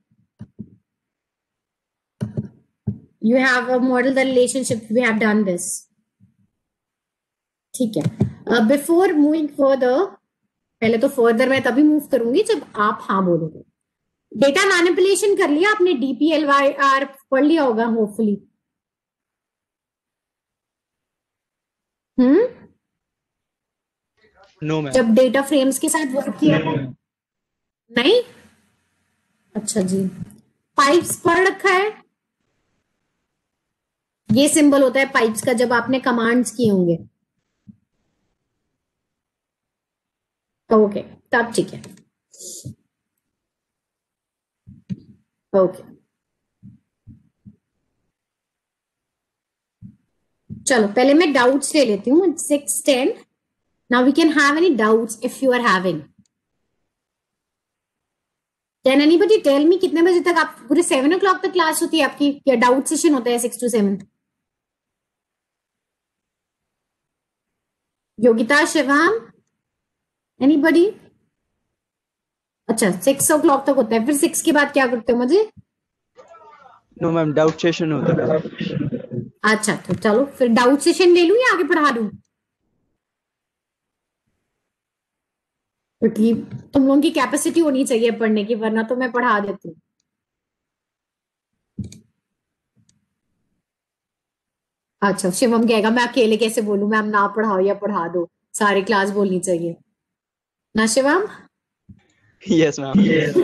You have a model the relationship. We have done this. ठीक है. Uh, before moving further, पहले तो further मैं तभी move करूंगी जब आप हाँ बोलोगे. Data manipulation कर लिया आपने D P L Y R पढ़ लिया होगा hopefully. हम्म No, ma'am. जब डेटा फ्रेम्स के साथ वर्क किया था? नहीं? अच्छा जी, पाइप्स पढ़ रखा है? ये सिंबल होता है पाइप्स का जब आपने कमांड्स किए होंगे। ओके, तब ठीक है। ओके, चलो पहले मैं डाउट्स ले लेती हूँ। Six ten, now we can have any doubts if you are having. Can anybody tell me कितने बजे तक आप, पूरे सेवन ओ क्लॉक तक क्लास होती है आपकी, या डाउट सेशन होता है six to seven? Yogita, Shivam, anybody? अच्छा, सिक्स ओ क्लॉक तक होता है, फिर सिक्स के बाद क्या करते हो मुझे? No, ma'am. Doubt session होता है। अच्छा, तो चलो फिर डाउट सेशन ले लूं या आगे पढ़ा दूं? क्योंकि तुम लोगों की कैपेसिटी होनी चाहिए पढ़ने की, वरना तो मैं पढ़ा देती हूँ। अच्छा, शिवम कहेगा मैं अकेले कैसे बोलूं, मैम ना पढ़ाओ या पढ़ा दो, सारी क्लास बोलनी चाहिए ना शिवम? Yes, ma'am.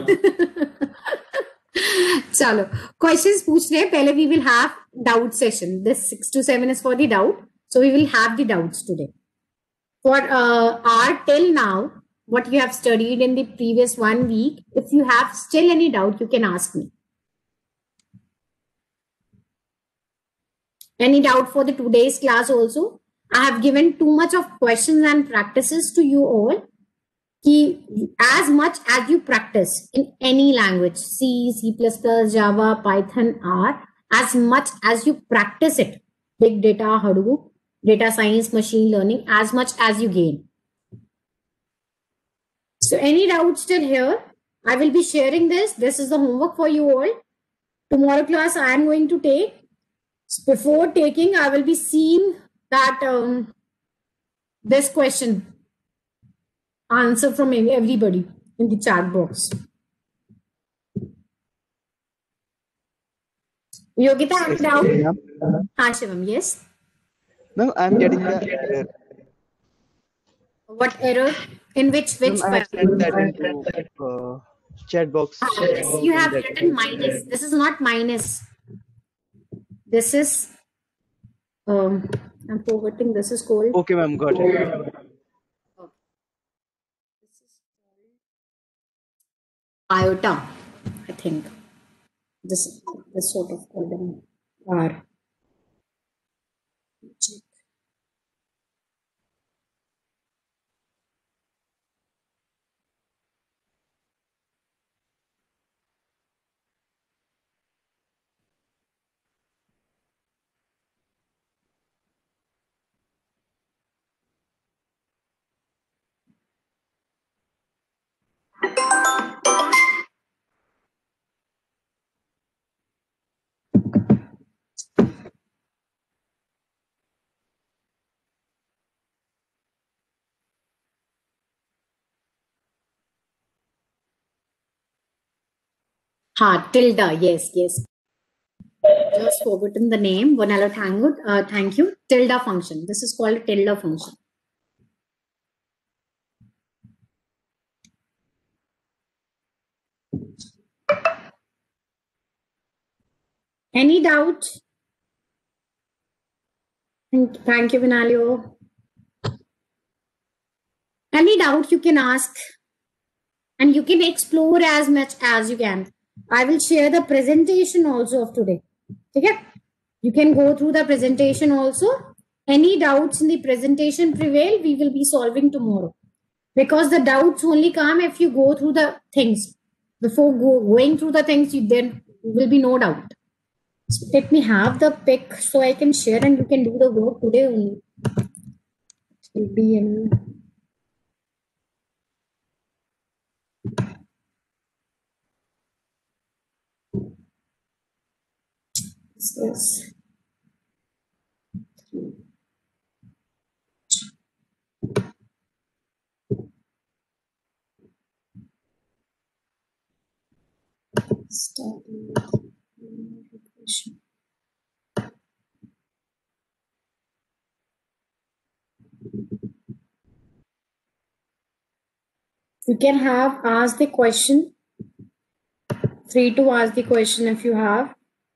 चलो क्वेश्चंस पूछ रहे हैं पहले। We will have doubt session, this six to seven is for the doubt, so we will have the doubts today. For uh, our till now, what you have studied in the previous one week, if you have still any doubt, you can ask me. Any doubt for the today's class also? I have given too much of questions and practices to you all. Ki as much as you practice in any language, C, C plus plus, Java, Python, R, as much as you practice it, big data, Hadoop, data science, machine learning, as much as you gain. So any doubts still here? I will be sharing this. This is the homework for you all. Tomorrow class I am going to take. Before taking, I will be seeing that um, this question answer from everybody in the chat box. Yogita, any doubt? Ha, Shivam, yes? Ma'am, I'm getting the error. What error? In which which? Ma'am, I have sent that into uh, chat box. Ah, yes, you have written minus. This is not minus. This is um I'm forgetting. This is called. Okay, ma'am. Got it. Iota, I think. This this sort of called an R. Ha, tilde. Yes, yes. Just forgotten the name. Vanilla Tango. Uh, thank you. Tilde function. This is called tilde function. Any doubt? Thank, thank you, Vinalio. Any doubt you can ask, and you can explore as much as you can. I will share the presentation also of today. Okay? You can go through the presentation also. Any doubts in the presentation prevail, we will be solving tomorrow. Because the doubts only come if you go through the things. Before go, going through the things, you, then will be no doubt. So let me have the pic so I can share and you can do the work today only. It will be in. This is starting regression. You can have ask the question. Free to ask the question if you have.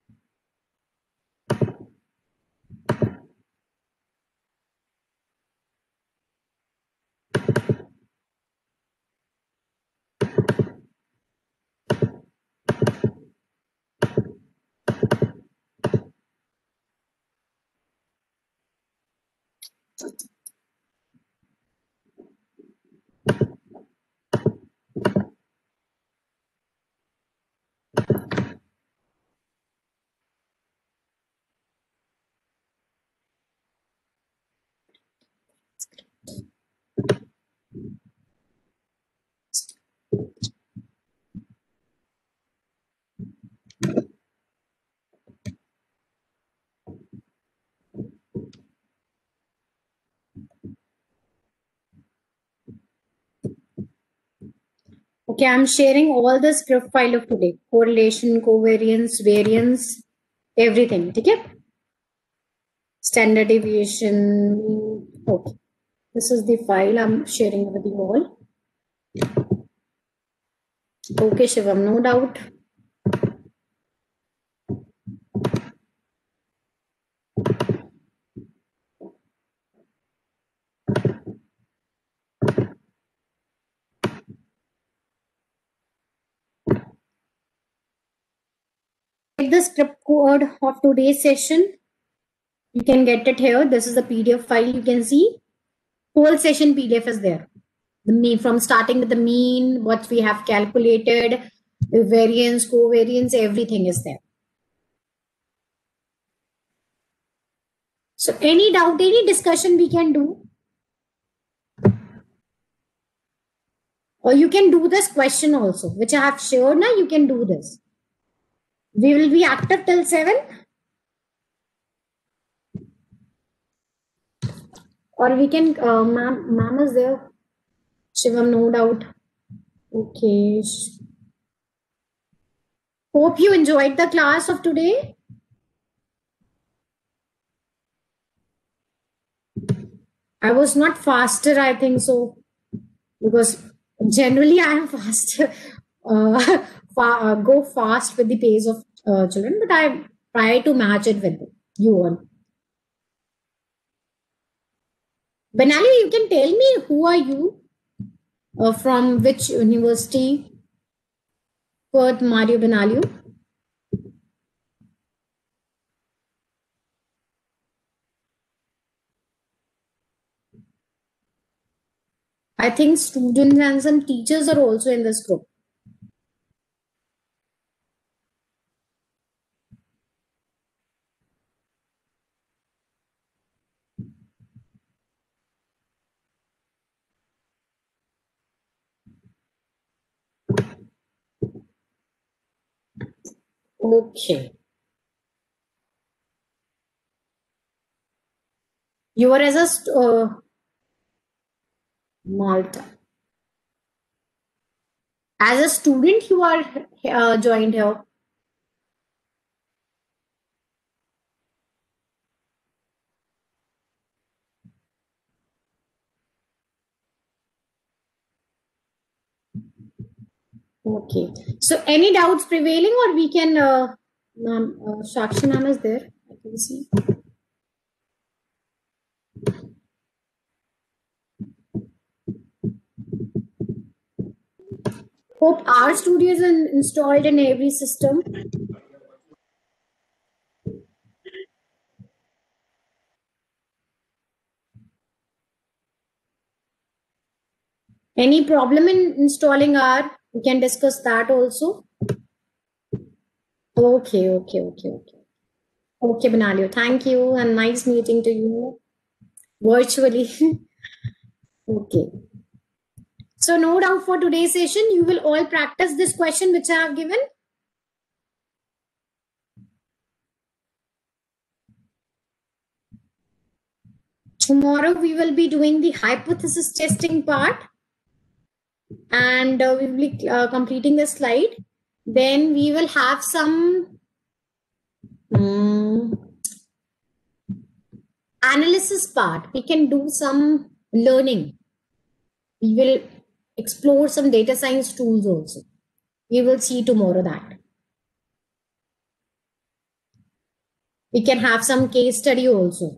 Okay, I'm sharing all the script file of today. Correlation, covariance, variance, everything. Okay? Standard deviation. Okay. This is the file I'm sharing with you all. Okay, Shivam, no doubt. The script code of today's session. You can get it here. This is the P D F file. You can see whole session P D F is there. The mean from starting with the mean, what we have calculated, the variance, covariance, everything is there. So any doubt, any discussion we can do. Or you can do this question also, which I have shared now. You can do this. We will be active till seven. Or we can, uh, ma'am, ma'am is there. Shivam, no doubt. Okay. Hope you enjoyed the class of today. I was not faster, I think so, because generally I am faster, uh, fa uh, go fast with the pace of uh, children, but I try to match it with you all. Benali, you can tell me who are you, uh, from which university? Perth Mario Benali. I think students and some teachers are also in this group. Okay. You are as a uh, Malta. As a student, you are uh, joined here. Okay. So any doubts prevailing, or we can, uh, ma'am, uh, Shakshi ma'am is there. I can see. Hope our studio is in, installed in every system. Any problem in installing R? We can discuss that also. Okay, okay, okay, okay. Okay, Benalio, thank you and nice meeting to you virtually. Okay. So no doubt for today's session, you will all practice this question which I have given. Tomorrow we will be doing the hypothesis testing part, and uh, we will be uh, completing the slide. Then we will have some um, analysis part. We can do some learning. We will explore some data science tools also. We will see tomorrow that. We can have some case study also.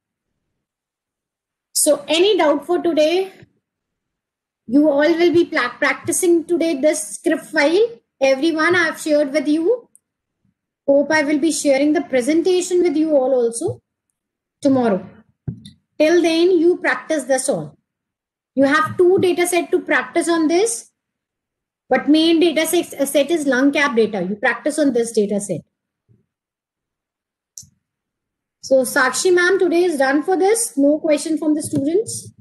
So any doubt for today? You all will be practicing today this script file. Everyone I have shared with you. Hope I will be sharing the presentation with you all also tomorrow. Till then, you practice this all. You have two data set to practice on this. But main data set, set is LungCap data. You practice on this data set. So Sakshi ma'am, today is done for this. No question from the students.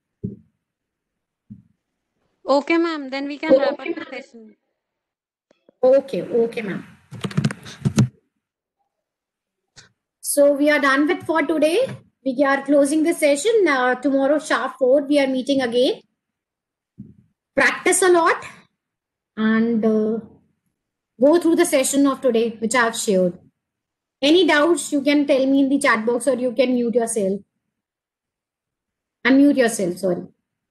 Okay, ma'am. Then we can wrap up the session. Okay, okay, ma'am. So we are done with for today. We are closing the session. Now tomorrow sharp four, we are meeting again. Practice a lot and uh, go through the session of today, which I have shared. Any doubts, you can tell me in the chat box or you can mute yourself. Unmute yourself, sorry.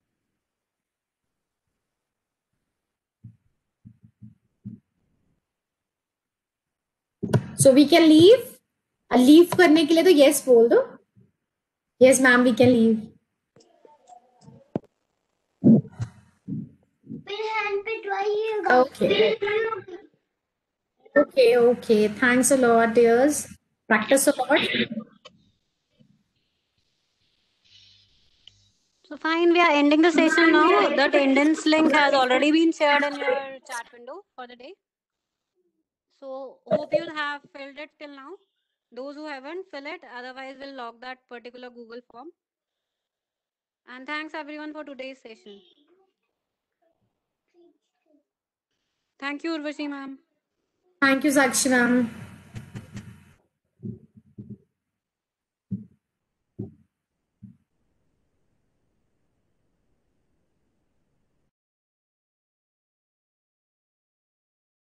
So we can leave. A leave करने के लिए तो yes बोल दो. Yes, ma'am, we can leave. Okay. Okay, okay. Thanks a lot, dears. Practice a lot. So fine, we are ending the session now. The attendance link has already been shared in your chat window for the day. So hope you have filled it till now. Those who haven't, fill it. Otherwise, we'll log that particular Google form. And thanks everyone for today's session. Thank you, Urvashi ma'am. Thank you, Sakshi ma'am.